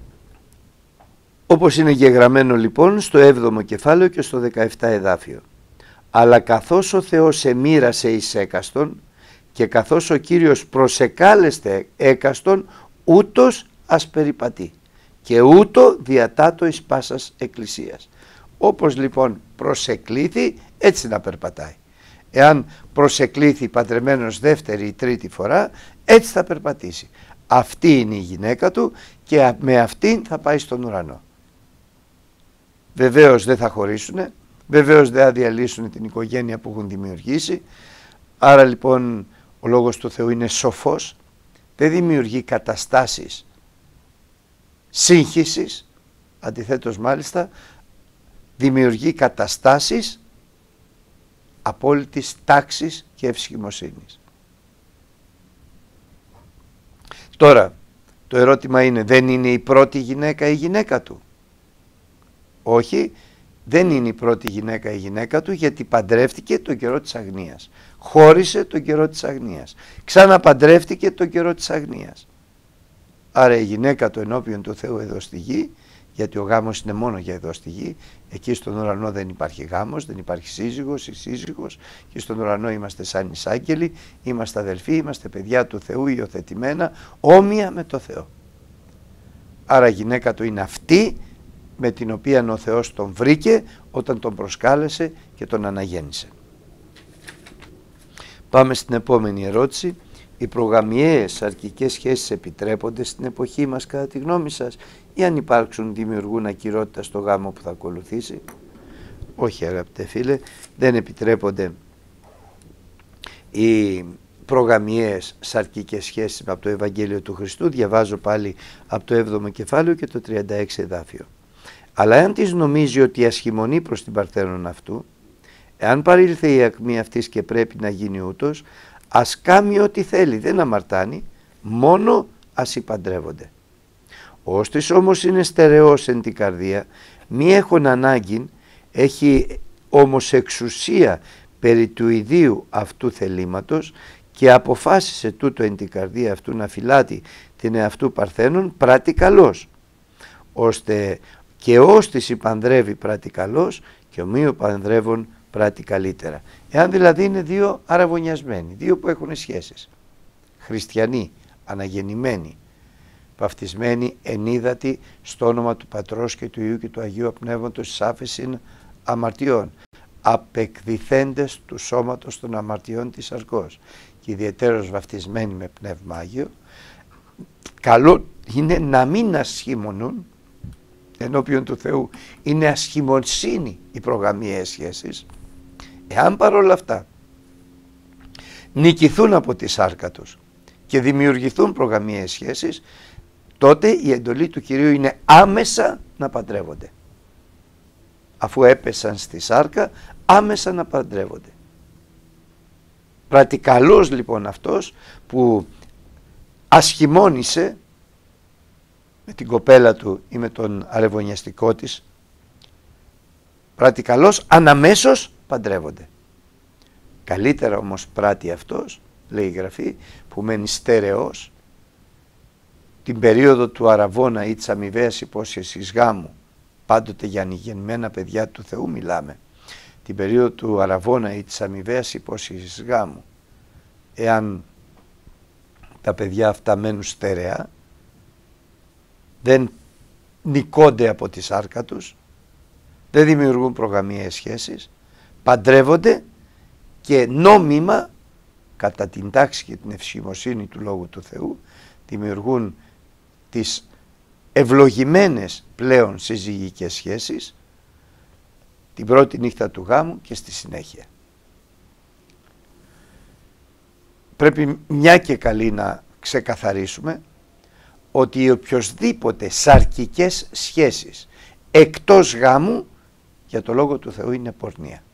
όπως είναι γεγραμμένο λοιπόν στο έβδομο κεφάλαιο και στο δεκαεπτά εδάφιο. Αλλά καθώς ο Θεός σε μοίρασε εις έκαστον και καθώς ο Κύριος προσεκάλεστε έκαστον, ούτως ας περιπατεί και ούτω διατάτω εις πάσας εκκλησίας. Όπως λοιπόν προσεκλήθη, έτσι να περπατάει. Εάν προσεκλήθη παντρεμένος δεύτερη ή τρίτη φορά, έτσι θα περπατήσει. Αυτή είναι η γυναίκα του και με αυτήν θα πάει στον ουρανό. Βεβαίως δεν θα χωρίσουν, βεβαίως δεν θα διαλύσουν την οικογένεια που έχουν δημιουργήσει. Άρα λοιπόν ο Λόγος του Θεού είναι σοφός, δεν δημιουργεί καταστάσεις σύγχυσης, αντιθέτως μάλιστα δημιουργεί καταστάσεις απόλυτης τάξης και ευσχημοσύνης. Τώρα το ερώτημα είναι, δεν είναι η πρώτη γυναίκα η γυναίκα του? Όχι, δεν είναι η πρώτη γυναίκα η γυναίκα του, γιατί παντρεύτηκε τον καιρό της αγνίας, χώρισε τον καιρό της αγνίας, ξαναπαντρεύτηκε τον καιρό της αγνίας. Άρα η γυναίκα του ενώπιον του Θεού εδώ στη γη, γιατί ο γάμος είναι μόνο για εδώ στη γη, εκεί στον ουρανό δεν υπάρχει γάμος, δεν υπάρχει σύζυγος ή σύζυγος, και στον ουρανό είμαστε σαν εισάγγελοι, είμαστε αδελφοί, είμαστε παιδιά του Θεού υιοθετημένα, όμοια με το Θεό. Άρα η γυναίκα του είναι αυτή με την οποία ο Θεός τον βρήκε όταν τον προσκάλεσε και τον αναγέννησε. Πάμε στην επόμενη ερώτηση. Οι προγαμιαίες σαρκικές σχέσεις επιτρέπονται στην εποχή μας κατά τη γνώμη σας, ή αν υπάρξουν δημιουργούν ακυρότητα στο γάμο που θα ακολουθήσει? Όχι αγαπητέ φίλε, δεν επιτρέπονται οι προγαμιαίες σαρκικές σχέσεις από το Ευαγγέλιο του Χριστού. Διαβάζω πάλι από το έβδομο κεφάλαιο και το τριάντα έξι εδάφιο. Αλλά εάν της νομίζει ότι ασχημονεί προς την παρθένον αυτού, εάν παρήλθε η ακμή αυτής και πρέπει να γίνει ούτως, ας κάμει ό,τι θέλει, δεν αμαρτάνει, μόνο ας υπαντρεύονται. Όστις όμως είναι στερεός εν την καρδία, μη έχουν ανάγκη, έχει όμως εξουσία περί του ιδίου αυτού θελήματος και αποφάσισε τούτο εν την καρδία αυτού να φυλάτει την εαυτού παρθένον, πράττει καλός, ώστε και όστις υπανδρεύει πράττει καλός και ο μη παντρεύων πράττει καλύτερα. Εάν δηλαδή είναι δύο αραβωνιασμένοι, δύο που έχουν σχέσεις, χριστιανοί, αναγεννημένοι, βαφτισμένοι, ενίδατοι στο όνομα του Πατρός και του Υιού και του Αγίου Πνεύματος εις άφεσιν αμαρτιών, απεκδηθέντες του σώματος των αμαρτιών της σαρκός και ιδιαιτέρως βαφτισμένοι με Πνεύμα Άγιο, καλό είναι να μην ασχήμονουν ενώπιον του Θεού. Είναι ασχημοσύνη οι προγαμιαίες σχέσεις. Εάν παρόλα αυτά νικηθούν από τη σάρκα τους και δημιουργηθούν προγαμιαίες σχέσεις, τότε η εντολή του Κυρίου είναι άμεσα να παντρεύονται. Αφού έπεσαν στη σάρκα, άμεσα να παντρεύονται. Πρατικαλός λοιπόν αυτός που ασχημώνησε με την κοπέλα του ή με τον αρεβωνιαστικό της, πρατικαλώς αναμέσως παντρεύονται. Καλύτερα όμως πράττει αυτός, λέει η Γραφή, που μένει στερεός την περίοδο του αραβώνα ή της αμοιβαίας υπόσχεσης γάμου, πάντοτε για ανηγενμένα παιδιά του Θεού μιλάμε, την περίοδο του αραβώνα ή της αμοιβαίας υπόσχεσης γάμου, εάν τα παιδιά αυτά μένουν στερεά, δεν νικώνται από τη σάρκα τους, δεν δημιουργούν προγαμιαίες σχέσεις, παντρεύονται και νόμιμα, κατά την τάξη και την ευσχημοσύνη του Λόγου του Θεού, δημιουργούν τις ευλογημένες πλέον συζυγικές σχέσεις την πρώτη νύχτα του γάμου και στη συνέχεια. Πρέπει μια και καλή να ξεκαθαρίσουμε ότι οι οποιοσδήποτε σαρκικές σχέσεις εκτός γάμου για το Λόγο του Θεού είναι πορνεία.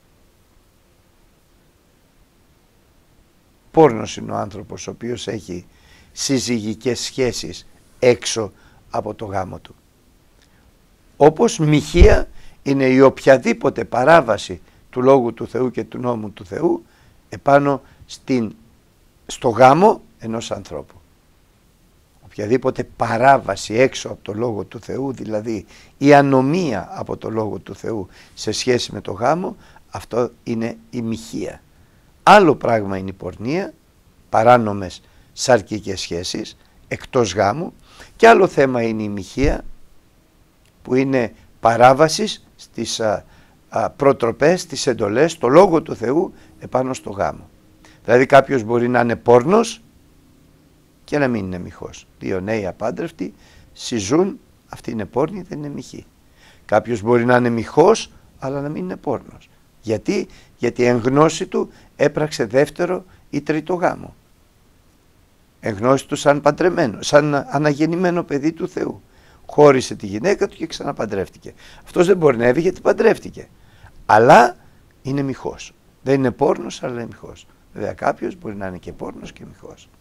Πόρνος είναι ο άνθρωπος ο οποίος έχει συζυγικές σχέσεις έξω από το γάμο του. Όπως μοιχεία είναι η οποιαδήποτε παράβαση του Λόγου του Θεού και του νόμου του Θεού επάνω στην, στο γάμο ενός ανθρώπου. Οποιαδήποτε παράβαση έξω από το Λόγο του Θεού, δηλαδή η ανομία από το Λόγο του Θεού σε σχέση με το γάμο, αυτό είναι η μοιχεία. Άλλο πράγμα είναι η πορνεία, παράνομες σαρκικές σχέσεις εκτός γάμου, και άλλο θέμα είναι η μοιχεία που είναι παράβασης στις α, α, προτροπές, στις εντολές, το Λόγο του Θεού επάνω στο γάμο. Δηλαδή κάποιος μπορεί να είναι πόρνος και να μην είναι μοιχός. Δύο νέοι απάντρευτοι συζούν, αυτή είναι πόρνη, δεν είναι μοιχή. Κάποιος μπορεί να είναι μοιχός αλλά να μην είναι πόρνος. Γιατί, γιατί εν γνώση του έπραξε δεύτερο ή τρίτο γάμο. Εν γνώση του σαν παντρεμένο, σαν αναγεννημένο παιδί του Θεού. Χώρισε τη γυναίκα του και ξαναπαντρεύτηκε. Αυτός δεν πορνεύει γιατί παντρεύτηκε. Αλλά είναι μοιχός. Δεν είναι πόρνος αλλά είναι μοιχός. Βέβαια κάποιος μπορεί να είναι και πόρνος και μοιχός.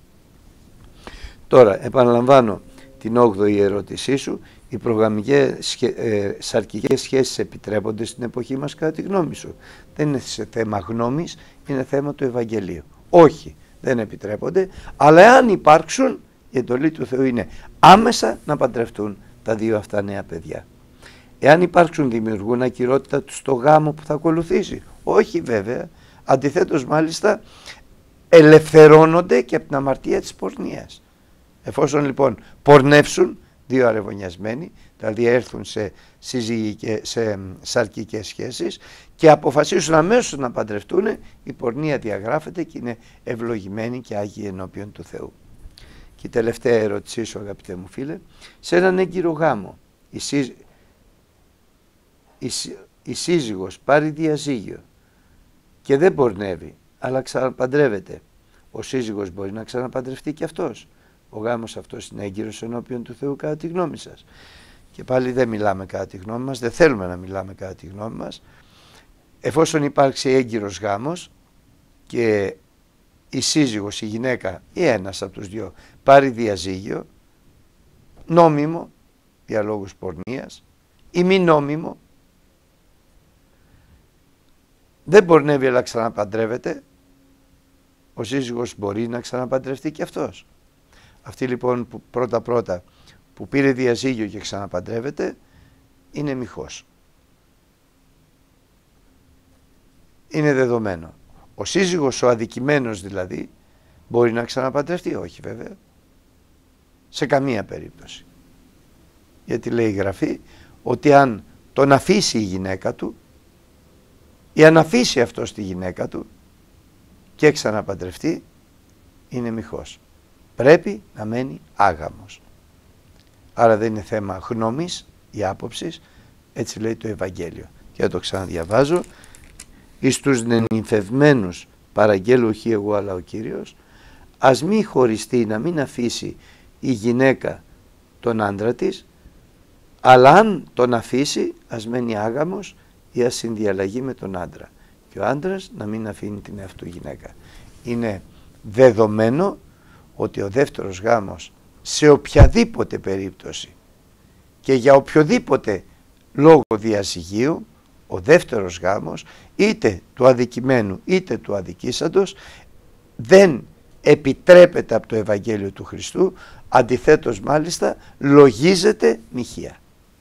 Τώρα επαναλαμβάνω την όγδοη ερώτησή σου. Οι προγραμμικές ε, σαρκικές σχέσεις επιτρέπονται στην εποχή μας κατά τη γνώμη σου? Δεν είναι σε θέμα γνώμης, είναι θέμα του Ευαγγελίου. Όχι, δεν επιτρέπονται, αλλά εάν υπάρξουν, η εντολή του Θεού είναι άμεσα να παντρευτούν τα δύο αυτά νέα παιδιά. Εάν υπάρξουν, δημιουργούν ακυρότητα του στο γάμο που θα ακολουθήσει? Όχι βέβαια, αντιθέτως μάλιστα ελευθερώνονται και από την αμαρτία της πορνείας. Εφόσον λοιπόν πορνεύσουν δύο αρεβωνιασμένοι, δηλαδή έρθουν σε, σε σαρκικές σχέσεις και αποφασίσουν αμέσως να παντρευτούν, η πορνεία διαγράφεται και είναι ευλογημένη και άγιοι ενώπιον του Θεού. Και η τελευταία ερώτησή σου, αγαπητέ μου φίλε, σε έναν έγκυρο γάμο η, σύ, η, η σύζυγος πάρει διαζύγιο και δεν πορνεύει αλλά ξαναπαντρεύεται, ο σύζυγος μπορεί να ξαναπαντρευτεί και αυτός? Ο γάμος αυτός είναι έγκυρος ενώπιον του Θεού κατά τη γνώμη σας? Και πάλι δεν μιλάμε κατά τη γνώμη μας, δεν θέλουμε να μιλάμε κατά τη γνώμη μας. Εφόσον υπάρξει έγκυρος γάμος και η σύζυγος, η γυναίκα ή ένας από τους δυο πάρει διαζύγιο, νόμιμο για λόγους πορνείας ή μη νόμιμο, δεν πορνεύει αλλά ξαναπαντρεύεται, ο σύζυγος μπορεί να ξαναπαντρευτεί και αυτός. Αυτή λοιπόν που πρώτα πρώτα που πήρε διαζύγιο και ξαναπαντρεύεται είναι μοιχός. Είναι δεδομένο. Ο σύζυγος, ο αδικημένος δηλαδή, μπορεί να ξαναπαντρευτεί? Όχι βέβαια. Σε καμία περίπτωση. Γιατί λέει η Γραφή ότι αν τον αφήσει η γυναίκα του ή αν αφήσει αυτός τη γυναίκα του και ξαναπαντρευτεί, είναι μοιχός. Πρέπει να μένει άγαμος. Άρα δεν είναι θέμα γνώμης ή άποψης, έτσι λέει το Ευαγγέλιο. Και το ξαναδιαβάζω. Εις τους νενυμφευμένους παραγγέλω όχι εγώ αλλά ο Κύριος, ας μη χωριστεί, να μην αφήσει η γυναίκα τον άντρα της, αλλά αν τον αφήσει ας μένει άγαμος ή ας συνδιαλλαγεί με τον άντρα, και ο άντρας να μην αφήνει την εαυτού γυναίκα. Είναι δεδομένο ότι ο δεύτερος γάμος σε οποιαδήποτε περίπτωση και για οποιοδήποτε λόγο διαζυγίου, ο δεύτερος γάμος είτε του αδικημένου είτε του αδικήσαντος δεν επιτρέπεται από το Ευαγγέλιο του Χριστού, αντιθέτως μάλιστα λογίζεται μοιχεία.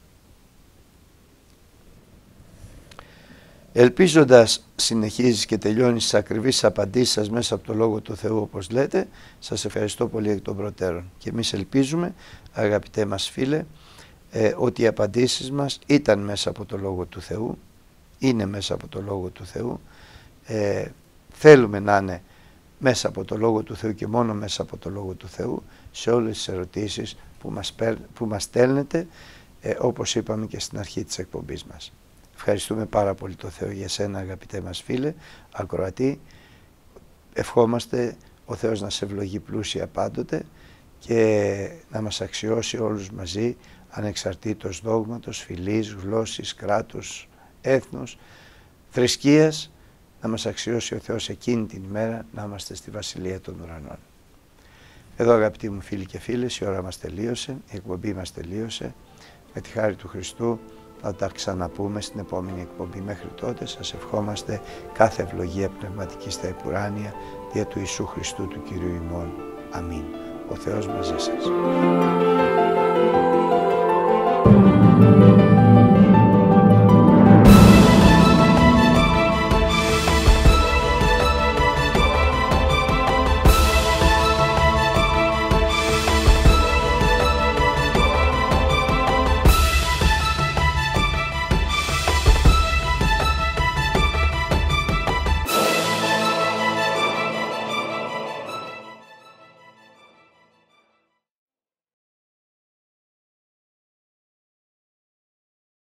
Ελπίζοντας συνεχίζεις και τελειώνεις τις ακριβείς απαντήσεις σας μέσα από το Λόγο του Θεού όπως λέτε, σας ευχαριστώ πολύ εκ των προτέρων. Και εμείς ελπίζουμε, αγαπητέ μας φίλε, ε, ότι οι απαντήσεις μας ήταν μέσα από το Λόγο του Θεού, είναι μέσα από το Λόγο του Θεού, ε, θέλουμε να είναι μέσα από το Λόγο του Θεού και μόνο μέσα από το Λόγο του Θεού σε όλες τις ερωτήσεις που μας, που μας στέλνετε, ε, όπως είπαμε και στην αρχή της εκπομπής μας. Ευχαριστούμε πάρα πολύ το Θεό για σένα, αγαπητέ μας φίλε, ακροατή. Ευχόμαστε ο Θεός να σε ευλογεί πλούσια πάντοτε και να μας αξιώσει όλους μαζί, ανεξαρτήτως δόγματος, φυλής, γλώσσης, κράτους, έθνους, θρησκείας, να μας αξιώσει ο Θεός εκείνη την ημέρα να είμαστε στη Βασιλεία των Ουρανών. Εδώ, αγαπητοί μου φίλοι και φίλες, η ώρα μας τελείωσε, η εκπομπή μας τελείωσε. Με τη χάρη του Χριστού θα τα ξαναπούμε στην επόμενη εκπομπή. Μέχρι τότε σας ευχόμαστε κάθε ευλογία πνευματική στα επουράνια δια του Ιησού Χριστού του Κυρίου ημών. Αμήν. Ο Θεός μαζί σας.